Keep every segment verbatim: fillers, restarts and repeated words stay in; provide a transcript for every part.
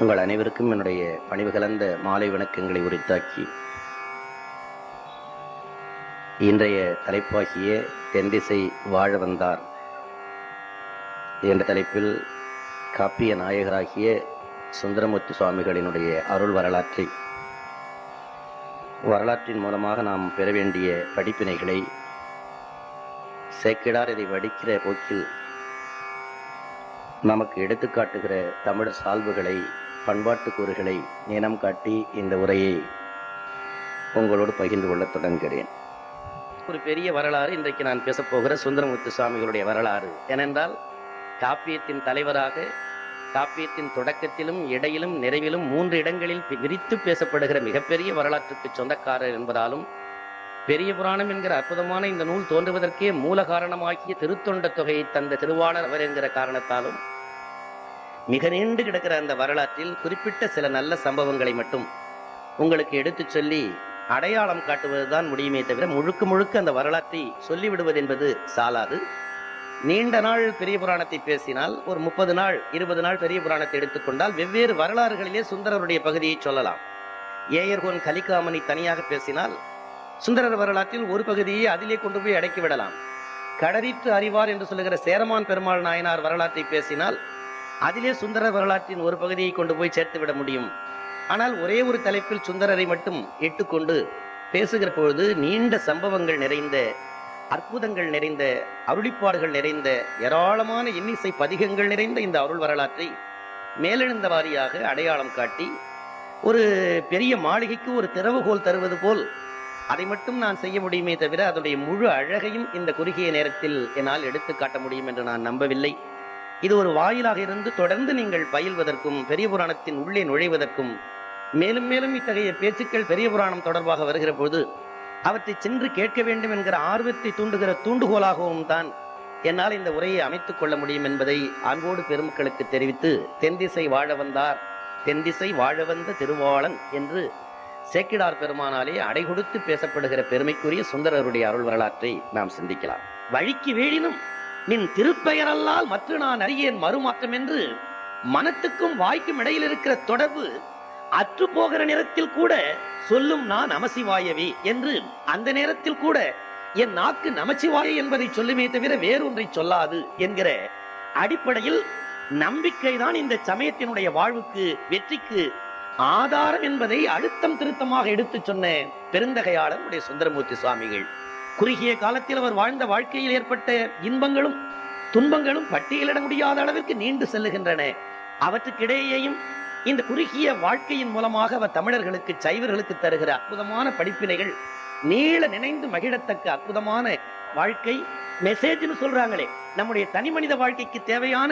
உங்கள் அனைவருக்கும் என்னுடைய பணிவு கலந்த மாலை வணக்கங்களை உரித்தாக்கி இன்றைய தலைப்பாகிய தென்திசை வாழ வந்தார் என்ற தலைப்பில் காப்பிய நாயகராகிய சுந்தரமூர்த்தி சுவாமிகளினுடைய அருள் வரலாற்றை வரலாற்றின் மூலமாக நாம் பெற வேண்டிய படிப்பினைகளை சேக்கிழார் இதை வடிக்கிற போக்கில் நமக்கு எடுத்துக்காட்டுகிற தமிழ் சால்வுகளை பண்பாட்டு கூறுகளை இனம் காட்டி இந்த உரையை உங்களோடு பகிர்ந்து கொள்ள தொடங்குகிறேன். ஒரு பெரிய வரலாறு இன்றைக்கு நான் பேசப்போகிற சுந்தரமூர்த்தி சுவாமிகளுடைய வரலாறு. ஏனென்றால் காப்பியத்தின் தலைவராக காப்பியத்தின் தொடக்கத்திலும் இடையிலும் நிறைவிலும் மூன்று இடங்களில் விரித்து பேசப்படுகிற மிகப்பெரிய வரலாற்றுக்கு சொந்தக்காரர் என்பதாலும் பெரிய புராணம் என்கிற அற்புதமான இந்த நூல் தோன்றுவதற்கே மூல காரணமாகிய திருத்தொண்ட தொகையை தந்த திருவாளர் அவர் என்கிற காரணத்தாலும் மிக நீண்டு கிடக்கிற அந்த வரலாற்றில் குறிப்பிட்ட சில நல்ல சம்பவங்களை மட்டும் உங்களுக்கு எடுத்து சொல்லி அடையாளம் காட்டுவதுதான் முடியுமே தவிர முழுக்க முழுக்க அந்த வரலாற்றை சொல்லிவிடுவது என்பது சாலாது. நீண்ட நாள் பெரிய புராணத்தை பேசினால் ஒரு முப்பது நாள் இருபது நாள் பெரிய புராணத்தை எடுத்துக்கொண்டால் வெவ்வேறு வரலாறுகளிலே சுந்தரருடைய பகுதியை சொல்லலாம். ஏயர்கோன் கலிகாமனை தனியாக பேசினால் சுந்தரர் வரலாற்றில் ஒரு பகுதியை அதிலே கொண்டு போய் அடக்கி விடலாம். கடறிற்று அறிவார் என்று சொல்லுகிற சேரமான் பெருமாள் நாயனார் வரலாற்றை பேசினால் அதிலே சுந்தரர் வரலாற்றின் ஒரு பகுதியை கொண்டு போய் சேர்த்து விட முடியும். ஆனால் ஒரே ஒரு தலைப்பில் சுந்தரரை மட்டும் இட்டுக்கொண்டு பேசுகிற பொழுது நீண்ட சம்பவங்கள் நிறைந்த அற்புதங்கள் நிறைந்த அருளிப்பாடுகள் நிறைந்த ஏராளமான இன்னிசை பதிகங்கள் நிறைந்த இந்த அருள் வரலாற்றை மேலெழுந்த வாரியாக அடையாளம் காட்டி ஒரு பெரிய மாளிகைக்கு ஒரு திறவுகோல் தருவது போல் அதை மட்டும் நான் செய்ய முடியுமே தவிர அதனுடைய முழு அழகையும் இந்த குறுகிய நேரத்தில் என்னால் எடுத்து காட்ட முடியும் என்று நான் நம்பவில்லை. இது ஒரு வாயிலாக இருந்து தொடர்ந்து நீங்கள் பயில்வதற்கும் பெரிய புராணத்தின் உள்ளே நுழைவதற்கும் மேலும் மேலும் இத்தகைய பேச்சுக்கள் பெரிய புராணம் தொடர்பாக வருகிற பொழுது அவற்றை சென்று கேட்க வேண்டும் என்கிற ஆர்வத்தை தூண்டுகிற தூண்டுகோலாகவும் தான் என்னால் இந்த உரையை அமைத்துக் கொள்ள முடியும் என்பதை அன்போடு பெருமக்களுக்கு தெரிவித்து தென்திசை வாழ வந்தார் தென்திசை வாழ வந்த திருவாளன் என்று சேக்கிழார் பெருமானாலே அடை கொடுத்து பேசப்படுகிற பெருமைக்குரிய சுந்தரருடைய அருள் வரலாற்றை நாம் சிந்திக்கலாம். வழிக்கு வேழினும் நின் திருப்பெயரல்லால் மற்ற நான் அறியேன் மறுமாற்றம் என்று மனத்துக்கும் வாய்க்கும் இடையில் இருக்கிற தொடர்பு அற்று போகிற நேரத்தில் கூட சொல்லும் நான் நமசிவாயவே என்று அந்த நேரத்தில் கூட என் நாக்கு நமச்சிவாய என்பதை சொல்லுமே தவிர வேறொன்றை சொல்லாது என்கிற அடிப்படையில் நம்பிக்கைதான் இந்த சமயத்தினுடைய வாழ்வுக்கு வெற்றிக்கு ஆதாரம் என்பதை அழுத்தம் திருத்தமாக எடுத்து சொன்ன பெருந்தகையாளர் உடைய சுந்தரமூர்த்தி சுவாமிகள். குறுகிய காலத்தில் அவர் வாழ்ந்த வாழ்க்கையில் ஏற்பட்ட இன்பங்களும் துன்பங்களும் பட்டியலிட முடியாத அளவிற்கு நீண்டு செல்லுகின்றன. அவற்றுக்கிடையேயும் இந்த குறுகிய வாழ்க்கையின் மூலமாக அவர் தமிழர்களுக்கு சைவர்களுக்கு தருகிற அற்புதமான படிப்பினைகள் நீள நினைந்து மகிழத்தக்க அற்புதமான வாழ்க்கை மெசேஜ்னு சொல்றாங்களே, நம்முடைய தனி மனித வாழ்க்கைக்கு தேவையான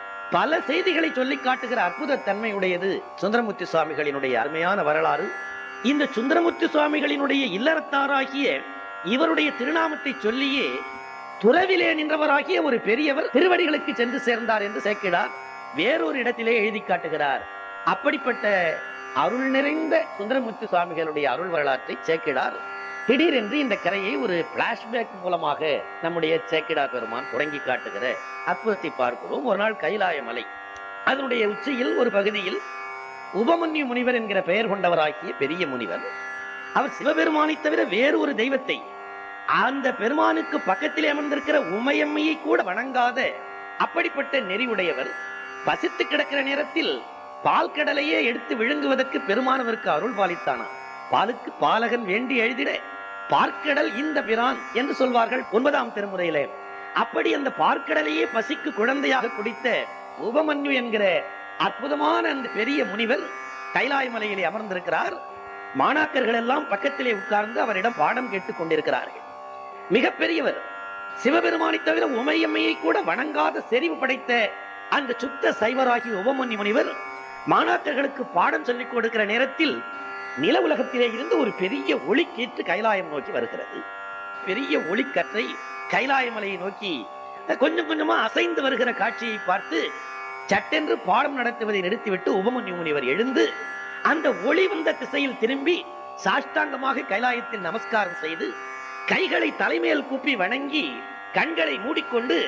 பல செய்திகளை சொல்லி காட்டுகிற அற்புத தன்மையுடையது சுந்தரமூர்த்தி சுவாமிகளினுடைய அருமையான வரலாறு. இந்த சுந்தரமூர்த்தி சுவாமிகளினுடைய இல்லறத்தாராகிய இவருடைய திருநாமத்தை சொல்லியே துறவிலே நின்றவராகிய ஒரு பெரியவர் திருவடிகளுக்கு சென்று சேர்ந்தார் என்று சேக்கிழார் வேறொரு இடத்திலே எழுதி காட்டுகிறார். அப்படிப்பட்ட அருள் நிறைந்த சுந்தரமூர்த்தி சுவாமிகளுடைய அருள் வரலாற்றை சேக்கிழார் திடீரென்று இந்த கரையை ஒரு பிளாஷ்பேக் மூலமாக நம்முடைய சேக்கிழார் பெருமான் தொடங்கி காட்டுகிற அற்புதத்தை பார்க்கிறோம். ஒரு நாள் கைலாய மலை அதனுடைய உச்சியில் ஒரு பகுதியில் உபமன்யு முனிவர் என்கிற பெயர் கொண்டவராகிய பெரிய முனிவர், அவர் சிவபெருமானை தவிர வேறு ஒரு தெய்வத்தை அந்த பெருமானுக்கு பக்கத்திலே அமர்ந்திருக்கிற உமையம்மையை கூட வணங்காத அப்படிப்பட்ட நெறிவுடையவர், பசித்து கிடக்கிற நேரத்தில் பால் கடலையே எடுத்து விழுங்குவதற்கு பெருமானவருக்கு அருள் பாலித்தானா. பாலுக்கு பாலகன் வேண்டி எழுதிட பார்க்கடல் இந்த பிரான் என்று சொல்வார்கள் ஒன்பதாம் திருமுறையிலே. அப்படி அந்த பார்க்கடலையே பசிக்கு குழந்தையாக குடித்த உபமன்யு என்கிற அற்புதமான அந்த பெரிய முனிவர் கைலாய மலையிலே அமர்ந்திருக்கிறார். மாணாக்கர்கள் எல்லாம் பக்கத்திலே உட்கார்ந்து அவரிடம் பாடம் கேட்டுக் கொண்டிருக்கிறார்கள். மிக பெரியவர், சிவபெருமானை தவிர உமையம்மையை கூட வணங்காத செறிவு படைத்த அந்த சுத்த சைவராகி உபமன்யு முனிவர் மாணாக்கர்களுக்கு பாடம் சொல்லிக் கொடுக்கிற நேரத்தில் நில உலகத்திலே இருந்து ஒரு பெரிய ஒளி கேட்டு கைலாயம் நோக்கி வருகிறது. பெரிய ஒளிக்கற்றை கைலாய மலையை நோக்கி கொஞ்சம் கொஞ்சமா அசைந்து வருகிற காட்சியை பார்த்து சட்டென்று பாடம் நடத்துவதை நிறுத்திவிட்டு உபமன்யு முனிவர் எழுந்து அந்த ஒளி வந்த திசையில் திரும்பி சாஷ்டாங்கமாக கைலாயத்தில் நமஸ்காரம் செய்து கைகளை தலைமையில் கூப்பி வணங்கி கண்களை மூடிக்கொண்டு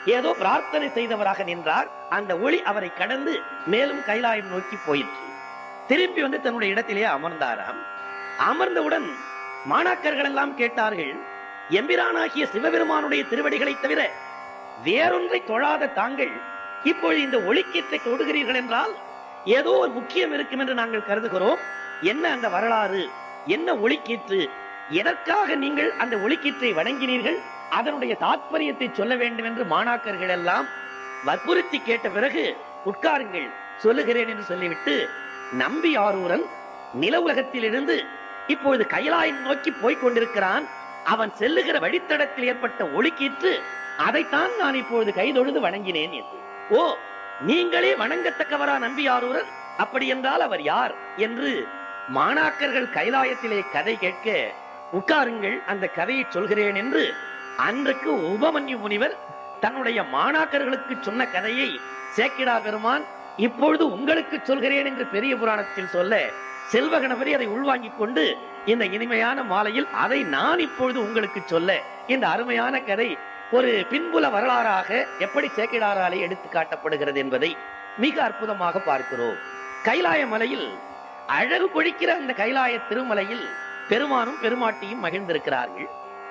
ஏதோ பிரார்த்தனை செய்தவராக நின்றார். அந்த ஒளி அவரை கடந்து மேலும் கைலாயம் நோக்கி போயிற்று. திரும்பி வந்து தன்னுடைய இடத்திலேயே அமர்ந்தாராம். அமர்ந்தவுடன் மாணாக்கர்கள் எல்லாம் கேட்டார்கள், எம்பிரானாகிய சிவபெருமானுடைய திருவடிகளை தவிர வேறொன்றை தொழாத தாங்கள் இப்பொழுது இந்த ஒளிக்கீற்றை தொடுகிறீர்கள் என்றால் ஏதோ ஒரு முக்கியம் இருக்கும் என்று நாங்கள் கருதுகிறோம். என்ன அந்த வரலாறு, என்ன ஒளிக்கீற்று, எதற்காக நீங்கள் அந்த ஒளிக்கீற்றை வணங்கினீர்கள், அதனுடைய தாற்பயத்தை சொல்ல வேண்டும் என்று மாணாக்கர்கள் எல்லாம் வற்புறுத்தி கேட்ட பிறகு, உட்காருங்கள் சொல்லுகிறேன் என்று சொல்லிவிட்டு நம்பி ஆரூரன் நில உலகத்தில் இருந்து இப்பொழுது கைலாயம் நோக்கி போய்க் கொண்டிருக்கிறான். அவன் செல்லுகிற வழித்தடத்தில் ஏற்பட்ட ஒளிக்கீற்று, அதைத்தான் நான் இப்பொழுது கைதொழுது வணங்கினேன் என்று. ஓ, நீங்களே வணங்கத்தக்கவரா நம்பி ஆரூரன்? அப்படி என்றால் அவர் யார் என்று மாணாக்கர்கள் கைலாயத்திலே கதை கேட்க, உட்காருங்கள் அந்த கதையை சொல்கிறேன் என்று அன்றைக்கு உபமன்யு முனிவர் தன்னுடைய மாணாக்கர்களுக்கு சொன்ன கதையை சேக்கிழார் பெருமான் இப்பொழுது உங்களுக்கு சொல்கிறேன் என்று பெரிய புராணத்தில் சொல்ல, செல்வ கணபதி அதை உள்வாங்கிக் கொண்டு இந்த இனிமையான மாலையில் அதை நான் இப்பொழுது உங்களுக்கு சொல்ல, இந்த அருமையான கதை ஒரு பின்புல வரலாறாக எப்படி சேக்கிழாராலே எடுத்து காட்டப்படுகிறது என்பதை மிக அற்புதமாக பார்க்கிறோம். கைலாய மலையில் அழகு பொழிக்கிற அந்த கைலாய திருமலையில் பெருமானும் பெருமாட்டியும் மகிழ்ந்திருக்கிறார்கள்.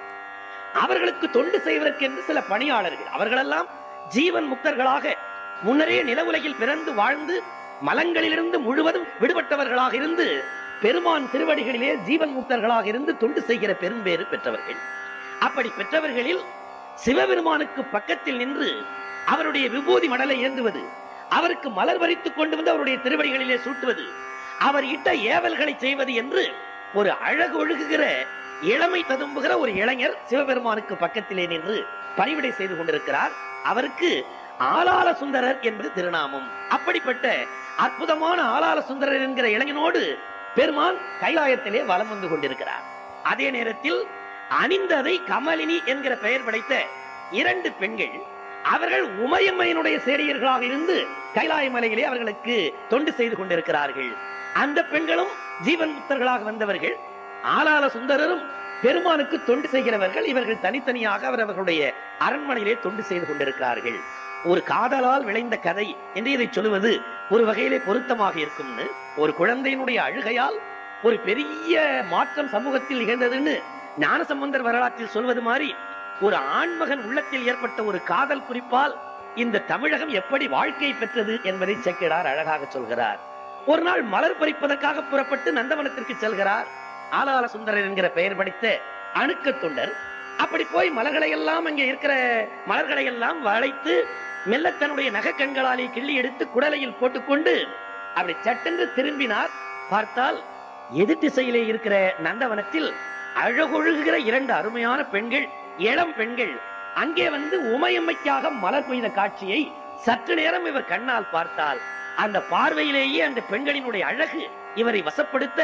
அவர்களுக்கு தொண்டு செய்வதற்கு என்று சில பணியாளர்கள், அவர்களெல்லாம் ஜீவன் முக்தர்களாக முன்னரே நில உலகில் பிறந்து வாழ்ந்து மலங்களிலிருந்து முழுவதும் விடுபட்டவர்களாக இருந்து பெருமான் திருவடிகளிலே ஜீவன் முக்தர்களாக இருந்து தொண்டு செய்கிற பெரும்பேறு பெற்றவர்கள். அப்படி பெற்றவர்களில் சிவபெருமானுக்கு பக்கத்தில் நின்று அவருடைய விபூதி மடலை ஏந்துவது, அவருக்கு மலர் பறித்துக் கொண்டு வந்து அவருடைய திருவடிகளிலே சூட்டுவது, அவர் இட்ட ஏவல்களை செய்வது என்று ஒரு அழகு ஒழுகுகிற இளமை ததும்புகிற ஒரு இளைஞர் சிவபெருமானுக்கு பக்கத்திலே நின்று பணிவிடை செய்து கொண்டிருக்கிறார். அவருக்கு ஆலால சுந்தரர் என்பது திருநாமம். அப்படிப்பட்ட அற்புதமான ஆலால சுந்தரர் என்கிற இளைஞனோடு பெருமான் கைலாயத்திலே வலம் வந்து கொண்டிருக்கிறார். அதே நேரத்தில் அணிந்ததை கமலினி என்கிற பெயர் படைத்த இரண்டு பெண்கள், அவர்கள் உமையம்மையினுடைய சேரியர்களாக இருந்து கைலாய மலையிலே அவர்களுக்கு தொண்டு செய்து கொண்டிருக்கிறார்கள். அந்த பெண்களும் ஜீவன் முக்தர்களாக வந்தவர்கள். ஆலால சுந்தரரும் பெருமானுக்கு தொண்டு செய்கிறவர்கள். இவர்கள் தனித்தனியாக அவர்களுடைய அரண்மனையிலே தொண்டு செய்து கொண்டிருக்கிறார்கள். ஒரு காதலால் விளைந்த கதை என்று இதை சொல்லுவது ஒரு வகையிலே பொருத்தமாக இருக்கும்னு, ஒரு குழந்தையினுடைய அழுகையால் ஒரு பெரிய மாற்றம் சமூகத்தில் நிகழ்ந்ததுன்னு ஞானசம்பந்தர் வரலாற்றில் சொல்வது மாதிரி, ஒரு ஆண்மகன் உள்ளத்தில் ஏற்பட்ட ஒரு காதல் குறிப்பால் இந்த தமிழகம் எப்படி வாழ்க்கை பெற்றது என்பதை சேக்கிழார் அழகாக சொல்கிறார். ஒரு நாள் மலர் பறிப்பதற்காக புறப்பட்டு நந்தவனத்திற்கு செல்கிறார் ஆலால சுந்தரர் என்கிற பெயர் படித்த அணுக்க தொண்டர். அப்படி போய் மலர்களை எல்லாம் அங்கே இருக்கிற மலர்களை எல்லாம் வளைத்து மெல்ல தன்னுடைய நகை கண்களாலே கிள்ளி எடுத்து குடலையில் போட்டுக்கொண்டு அப்படி சட்டென்று திரும்பினார். பார்த்தால் எதிர் திசையிலே இருக்கிற நந்தவனத்தில் அழகொழுகிற இரண்டு அருமையான பெண்கள், இளம் பெண்கள் அங்கே வந்து உமையம்மைக்காக மலர் கொய்த காட்சியை சற்று நேரம் இவர் கண்ணால் பார்த்தால், அந்த பார்வையிலேயே அந்த பெண்களினுடைய அழகு இவரை வசப்படுத்த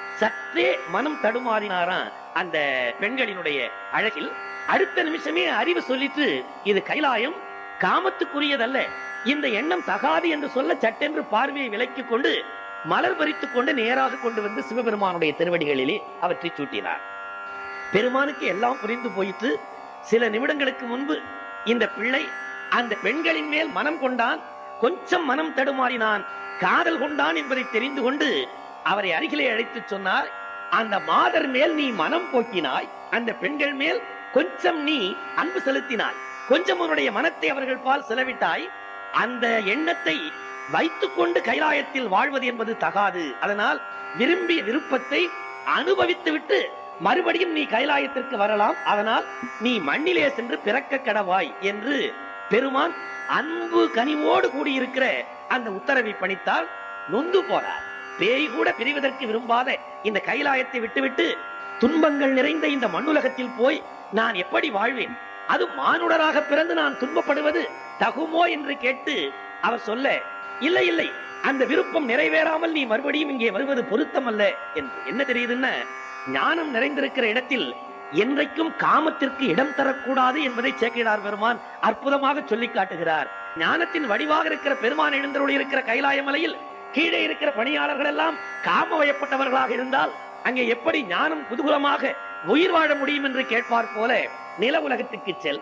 சற்றே மனம் தடுமாறினாராம். அந்த பெண்களினுடைய அழகில் அடுத்த நிமிஷமே அறிவு சொல்லிட்டு, இது கைலாயம், காமத்துக்குரியதல்ல, இந்த எண்ணம் தகாது என்று சொல்ல சட்டென்று பார்வையை விலக்கிக் கொண்டு மலர் பறித்துக் கொண்டு நேராக கொண்டு வந்து சிவபெருமானுடைய திருவடிகளிலே அவற்றை சூட்டினார். பெருமானுக்கு எல்லாம் புரிந்து போயிற்று. சில நிமிடங்களுக்கு முன்பு இந்த பிள்ளை அந்த பெண்களின் மேல் மனம் கொண்டான், கொஞ்சம் மனம் தடுமாறினான், காதல் கொண்டான் என்பதை தெரிந்து கொண்டு அவரை அருகிலே அழைத்து சொன்னார், அந்த மாதர் மேல் நீ மனம் போக்கினாய், அந்த பெண்கள் மேல் கொஞ்சம் நீ அன்பு செலுத்தினாய், கொஞ்சம் உன்னுடைய மனத்தை அவர்கள் பால் செலவிட்டாய், அந்த எண்ணத்தை வைத்துக் கொண்டு கைலாயத்தில் வாழ்வது என்பது தகாது, அதனால் விரும்பிய விருப்பத்தை அனுபவித்து விட்டு மறுபடியும் நீ கைலாயத்திற்கு வரலாம், அதனால் நீ மண்ணிலே சென்று பிறக்க கடவாய் என்று பெருமான் அன்பு கனிவோடு கூடியிருக்கிற அந்த உத்தரவை பணித்தால் நொந்து போனார். பேய் கூட பிரிவதற்கு விரும்பாத இந்த கைலாயத்தை விட்டுவிட்டு துன்பங்கள் நிறைந்த இந்த மண்ணுலகத்தில் போய் நான் எப்படி வாழ்வேன், அது மானுடராக பிறந்து நான் துன்பப்படுவது தகுமோ என்று கேட்டு அவர் சொல்ல, இல்லை இல்லை, அந்த விருப்பம் நிறைவேறாமல் நீ மறுபடியும் இங்கே வருவது பொருத்தம் அல்ல என்று. என்ன தெரியுதுன்னா, ஞானம் நிறைந்திருக்கிற இடத்தில் என்றைக்கும் காமத்திற்கு இடம் தரக்கூடாது என்பதை சேக்கிழார் பெருமான் அற்புதமாக சொல்லி காட்டுகிறார். ஞானத்தின் வடிவாக இருக்கிற பெருமான் எழுந்தருளி இருக்கிற கைலாய மலையில் கீழே இருக்கிற பணியாளர்கள் எல்லாம் காம வயப்பட்டவர்களாக இருந்தால் அங்கே எப்படி ஞானம் குதூகலமாக உயிர் வாழ முடியும் என்று கேட்பார் போல நில உலகத்துக்கு செல்,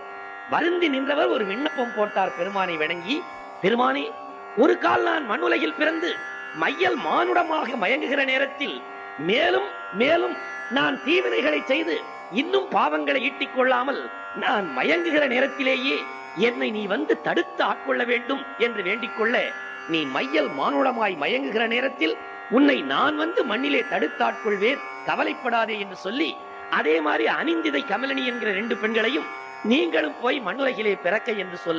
வருந்தி நின்றவர் ஒரு விண்ணப்பம் போட்டார் பெருமானை வணங்கி. பெருமானே, ஒரு கால் நான் மண்ணுலகில் பிறந்து மையல் மானுடமாக மயங்குகிற நேரத்தில் மேலும் மேலும் நான் தீவினைகளை செய்து இன்னும் பாவங்களை ஈட்டிக் கொள்ளாமல் நான் மயங்குகிற நேரத்திலேயே என்னை நீ வந்து தடுத்து ஆட்கொள்ள வேண்டும் என்று வேண்டிக் கொள்ள, நீ மையல் மானுடமாய் மயங்குகிற நேரத்தில் உன்னை நான் வந்து மண்ணிலே தடுத்து ஆட்கொள்வேன், கவலைப்படாதே என்று சொல்லி, அதே மாதிரி அனிந்திதை கமலினி என்கிற ரெண்டு பெண்களையும் நீங்களும் போய் மண்ணுலகிலே பிறக்க என்று சொல்ல,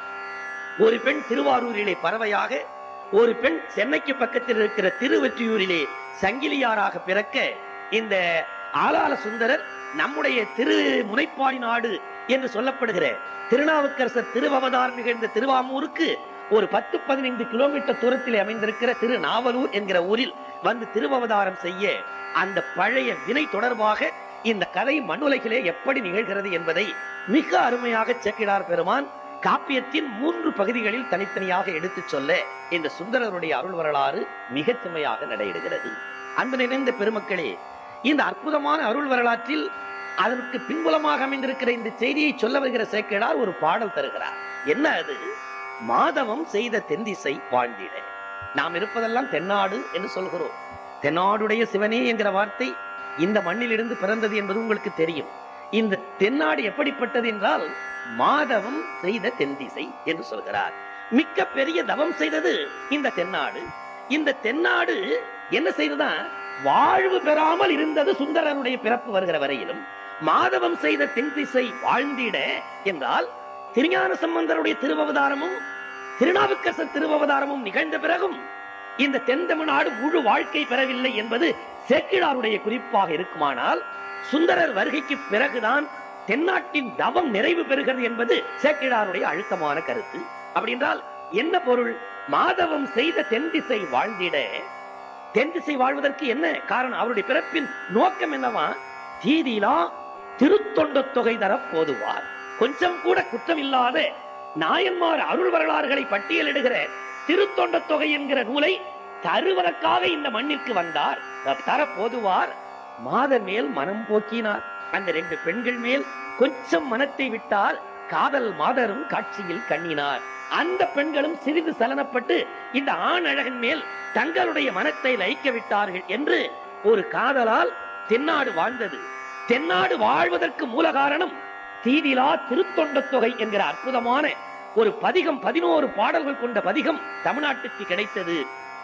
ஒரு பெண் திருவாரூரிலே பறவையாக, ஒரு பெண் சென்னைக்கு பக்கத்தில் இருக்கிற திருவெற்றியூரிலே சங்கிலியாராக பிறக்க, இந்த ஆளாள சுந்தரர் நம்முடைய திரு முனைப்பாடி நாடு என்று சொல்லப்படுகிற திருநாவுக்கரசர் திருவவதாரம் நிகழ்ந்த திருவாமூருக்கு ஒரு பத்து பதினைந்து கிலோமீட்டர் தூரத்தில் அமைந்திருக்கிற திருநாவலூர் என்கிற ஊரில் வந்து திருவவதாரம் செய்ய, அந்த பழைய வினை தொடர்பாக இந்த கதை மண்ணுலகிலே எப்படி நிகழ்கிறது என்பதை மிக அருமையாக சேக்கிழார் பெருமான் காப்பியத்தின் மூன்று பகுதிகளில் தனித்தனியாக எடுத்துச் சொல்ல இந்த சுந்தரருடைய அருள் வரலாறு மிகச் செம்மையாக நடையிடுகிறது. அன்பு நிறைந்த பெருமக்களே, இந்த அற்புதமான அருள் வரலாற்றில் அதற்கு பின்புலமாக அமைந்திருக்கிற இந்த செய்தியை சொல்ல வருகிற சேக்கிழார் ஒரு பாடல் தருகிறார். என்ன அது? மாதவம் செய்த தென்திசை வாழ்ந்திட. நாம் இருப்பதெல்லாம் தென்னாடு என்று சொல்கிறோம். தென்னாடுடைய சிவனே என்கிற வார்த்தை இந்த மண்ணில் இருந்து பிறந்தது என்பது உங்களுக்கு தெரியும். இந்த தென்னாடு எப்படிப்பட்டது என்றால் மாதவம் செய்த தென்திசை என்று சொல்கிறார். மிக்க பெரிய தவம் செய்தது இந்த தென்னாடு. இந்த தென்னாடு என்ன செய்ததா? வாழ்வு பெறாமல் இருந்தது சுந்தரனுடைய பிறப்பு வருகிற வரையிலும். மாதவம் செய்த தென்திசை வாழ்ந்திட என்றால் திருஞான சம்பந்தருடைய திருவவதாரமும் திருநாவுக்கரசர் திருவவதாரமும் நிகழ்ந்த பிறகும் இந்த தென் தமிழ்நாடு முழு வாழ்க்கை பெறவில்லை என்பது சேக்கிழாருடைய குறிப்பாக இருக்குமானால், சுந்தரர் வருகைக்கு பிறகுதான் தென்னாட்டின் தவம் நிறைவு பெறுகிறது என்பது சேக்கிழாருடைய அழுத்தமான கருத்து. அப்படி என்றால் என்ன பொருள்? மாதவம் செய்த தென்திசை வாழ்ந்திட. தென்திசை வாழ்வதற்கு என்ன காரணம்? அவருடைய பிறப்பின் நோக்கம் என்னவா? தீதிலா திருத்தொண்ட தொகை தர போதுவார். கொஞ்சம் கூட குற்றம் இல்லாத நாயன்மார் அருள் வரலாறுகளை பட்டியலிடுகிற திருத்தொண்ட தொகை என்கிற நூலை தருவதற்காக இந்த மண்ணிற்கு வந்தார். தர போதுவார். மாதர் மேல் மனம் போக்கினார். அந்த ரெண்டு பெண்கள் மேல் கொஞ்சம் மனத்தை விட்டால் காதல் மாதரும் காட்சியில் கண்ணினார். அந்த பெண்களும் சிறிது சலனப்பட்டு இந்த ஆண் அழகன் மேல் தங்களுடைய மனத்தை லயிக்க விட்டார்கள் என்று ஒரு காதலால் தென்னாடு வாழ்ந்தது. தென்னாடு வாழ்வதற்கு மூல காரணம் தீதிலா திருத்தொண்ட தொகை என்கிற அற்புதமான ஒரு பதிகம், பதினோரு பாடல்கள் கொண்ட பதிகம் தமிழ்நாட்டுக்கு கிடைத்தது.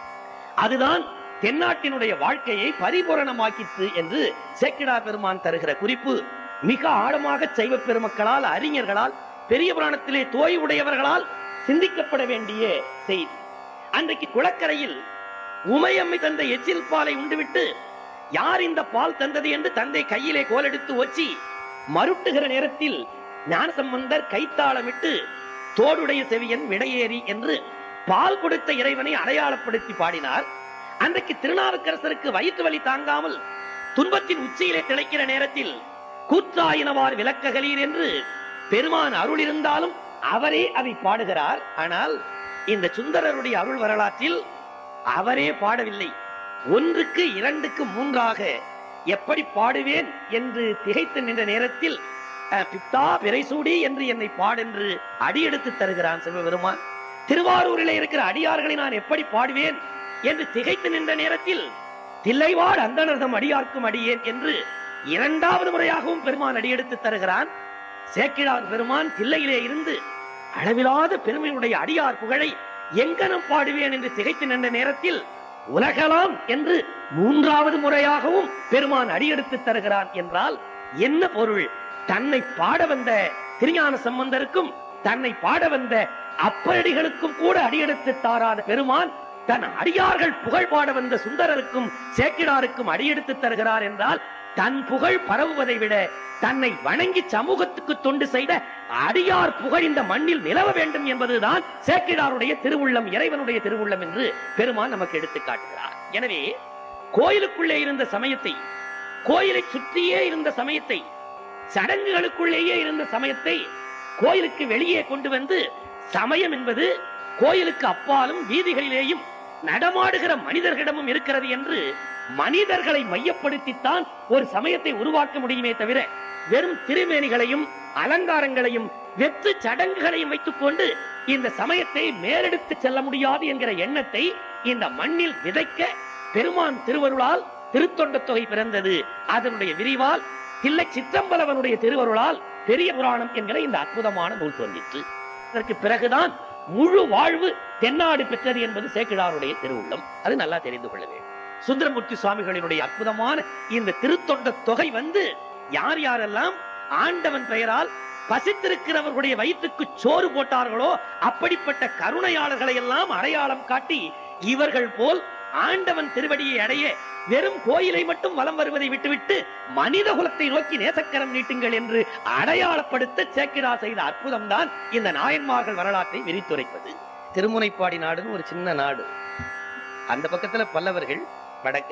அதுதான் தென்னாட்டினுடைய வாழ்க்கையை பரிபூரணமாக்கிற்று என்று சேக்கிழார் பெருமான் தருகிற குறிப்பு மிக ஆழமாக சைவ பெருமக்களால், அறிஞர்களால், பெரிய புராணத்திலே தோய் உடையவர்களால் சிந்திக்கப்பட வேண்டிய செய்தி. அன்றைக்கு குளக்கரையில் உமையம்மை தந்த எச்சில் பாலை உண்டுவிட்டு யார் இந்த பால் தந்தது என்று தந்தை கையிலே கோலெடுத்து ஒச்சி மருட்டுகிற நேரத்தில் ஞானசம்பந்தர் கைத்தாளமிட்டு தோடுடைய செவியன் விடையேறி என்று பால் கொடுத்த இறைவனை அடையாளப்படுத்தி பாடினார். அன்றைக்கு திருநாவுக்கரசருக்கு வயிற்று வலி தாங்காமல் துன்பத்தின் உச்சியிலே திளைக்கிற நேரத்தில் கூத்தாயினவார் விளக்ககளீர் என்று பெருமான் அருள் இருந்தாலும் அவரே அதை பாடுகிறார். ஆனால் இந்த சுந்தரருடைய அருள் வரலாற்றில் அவரே பாடவில்லை. ஒன்றுக்கு இரண்டுக்கு மூன்றாக எப்படி பாடுவேன் என்று திகைத்து நின்ற நேரத்தில் பித்தா பிறைசூடி என்று என்னை பாடென்று அடியெடுத்து தருகிறான் சிவபெருமான். திருவாரூரில் இருக்கிற அடியார்களை நான் எப்படி பாடுவேன் என்று திகைத்து நின்ற நேரத்தில் தில்லைவாழ் அந்தணர்தம் அடியார்க்கும் அடியேன் என்று இரண்டாவது முறையாகவும் பெருமான் அடியெடுத்து தருகிறான். சேக்கிழார் பெருமான் தில்லையிலே இருந்து அளவிலாத பெருமையுடைய அடியார் புகழை எங்கனம் பாடுவேன் என்று திகைத்து நின்ற நேரத்தில் உலகலாம் என்று மூன்றாவது முறையாகவும் பெருமான் அடியெடுத்து தருகிறான். என்றால் என்ன பொருள்? தன்னை பாட வந்த திருஞான சம்பந்தருக்கும் தன்னை பாட வந்த அப்பரடிகளுக்கும் கூட அடியெடுத்து தாராத பெருமான் தன் அடியார்கள் புகழ் பாட வந்த சுந்தரருக்கும் சேக்கிழாருக்கும் அடியெடுத்து தருகிறார் என்றால் தன் புகழ் பரவுவதை விட தன்னை வணங்கி சமூகத்துக்கு தொண்டு செய்த அடியார் புகழ் இந்த மண்ணில் நிலவ வேண்டும் என்பதுதான் சேக்கிழாருடைய திருவுள்ளம், இறைவனுடைய திருவுள்ளம் என்று பெருமான் நமக்கு எடுத்து காட்டுகிறார். எனவே கோயிலுக்குள்ளே இருந்த சமயத்தை, கோயிலை சுற்றியே இருந்த சமயத்தை, சடங்குகளுக்குள்ளேயே இருந்த சமயத்தை கோயிலுக்கு வெளியே கொண்டு வந்து சமயம் என்பது கோயிலுக்கு அப்பாலும் வீதிகளிலேயும் நடமாடுகிற மனிதர்களிடமும் இருக்கிறது என்று மனிதர்களை மையப்படுத்தித்தான் ஒரு சமயத்தை உருவாக்க முடியுமே தவிர வெறும் திருமேனிகளையும் அலங்காரங்களையும் வெற்று சடங்குகளையும் வைத்துக் கொண்டு இந்த சமயத்தை மேலெடுத்து செல்ல முடியாது என்கிற எண்ணத்தை இந்த மண்ணில் விதைக்க பெருமான் திருவருளால் திருத்தொண்ட தொகை பிறந்தது. அதனுடைய விரிவால் தில்லை சிற்றம்பலவனுடைய திருவருளால் பெரிய புராணம் என்கிற இந்த அற்புதமான நூல் தோன்றிற்று. அதற்கு பிறகுதான் முழு வாழ்வு தென்னாடு பெற்றது என்பது சேக்கிழாருடைய திருவுள்ளம். அது நல்லா தெரிந்து கொள்ள வேண்டும். சுந்தரமூர்த்தி சுவாமிகளினுடைய அற்புதமான இந்த திருத்தொண்ட தொகை வந்து யார் யாரெல்லாம் ஆண்டவன் பெயரால் பசித்திருக்கிறவர்களுடைய வயிற்றுக்கு சோறு போட்டார்களோ அப்படிப்பட்ட கருணையாளர்களை எல்லாம் அடையாளம் காட்டி இவர்கள் போல் ஆண்டவன் திருவடியை அடைய வெறும் கோயிலை மட்டும் வலம் வருவதை விட்டுவிட்டு மனித குலத்தை நோக்கி நேசக்கரம் நீட்டுங்கள் என்று அடையாளப்படுத்த சேக்கிழார் செய்த அற்புதம் தான் இந்த நாயன்மார்கள் வரலாற்றை விரித்துரைப்பது. திருமுனைப்பாடி நாடுன்னு ஒரு சின்ன நாடு. அந்த பக்கத்துல பல்லவர்கள் வடக்க,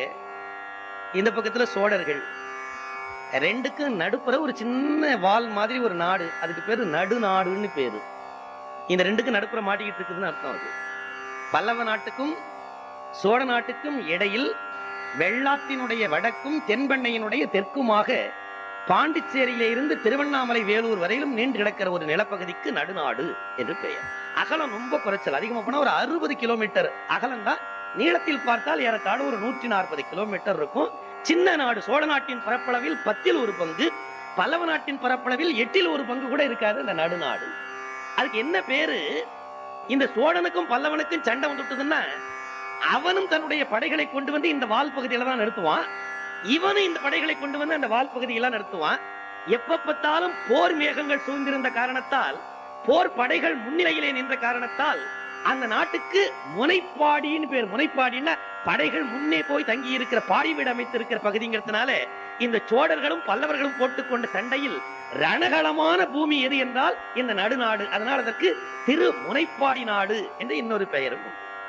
இந்த பக்கத்துல சோழர்கள். ரெண்டுக்கும் நடுப்புற ஒரு சின்ன வால் மாதிரி ஒரு நாடு, அதுக்கு பேரு நடுநாடுன்னு பேரு. இந்த ரெண்டுக்கும் நடுப்புற மாட்டிக்கிட்டு இருக்குதுன்னு அர்த்தம். அது பல்லவ நாட்டுக்கும் சோழ நாட்டுக்கும் இடையில் வெள்ளாத்தினுடைய வடக்கும் தென்பெண்ணையினுடைய தெற்குமாக பாண்டிச்சேரியில இருந்து திருவண்ணாமலை வேலூர் வரையிலும் நீண்டு கிடக்கிற ஒரு நிலப்பகுதிக்கு நடுநாடு என்று பெயர். அகலம் ரொம்ப குறைச்சல், அதிகமா போனா ஒரு அறுபது கிலோமீட்டர் அகலம் தான். நீளத்தில் பார்த்தால் ஏறத்தாழ ஒரு நூற்றி நாற்பது கிலோமீட்டர் இருக்கும். சின்ன நாடு. சோழ நாட்டின் பரப்பளவில் பத்தில் ஒரு பங்கு, பல்லவ நாட்டின் பரப்பளவில் எட்டில் ஒரு பங்கு கூட இருக்காது இந்த நடுநாடு. அதுக்கு என்ன பேரு? இந்த சோழனுக்கும் பல்லவனுக்கும் சண்டை வந்துட்டுதுன்னா அவனும் தன்னுடைய படைகளை கொண்டு வந்து இந்த வால் பகுதியில தான் நிறுத்துவான், இவனும் இந்த படைகளை கொண்டு வந்து அந்த வால் பகுதியெல்லாம் நிறுத்துவான். எப்ப பார்த்தாலும் போர் மேகங்கள் சூழ்ந்திருந்த காரணத்தால், போர் படைகள் முன்னிலையிலே நின்ற காரணத்தால் அந்த நாட்டுக்கு முனைப்பாடின்னு பேர். முனைப்பாடின்னா படைகள் முன்னே போய் தங்கி இருக்கிற பாடி வீடு அமைத்திருக்கிற பகுதிங்கிறதுனால இந்த சோழர்களும் பல்லவர்களும் போட்டுக்கொண்ட சண்டையில் ரணகளமான பூமி எது என்றால் இந்த நடுநாடு. அதனால் அதற்கு திரு முனைப்பாடி நாடு என்று இன்னொரு பெயரும்.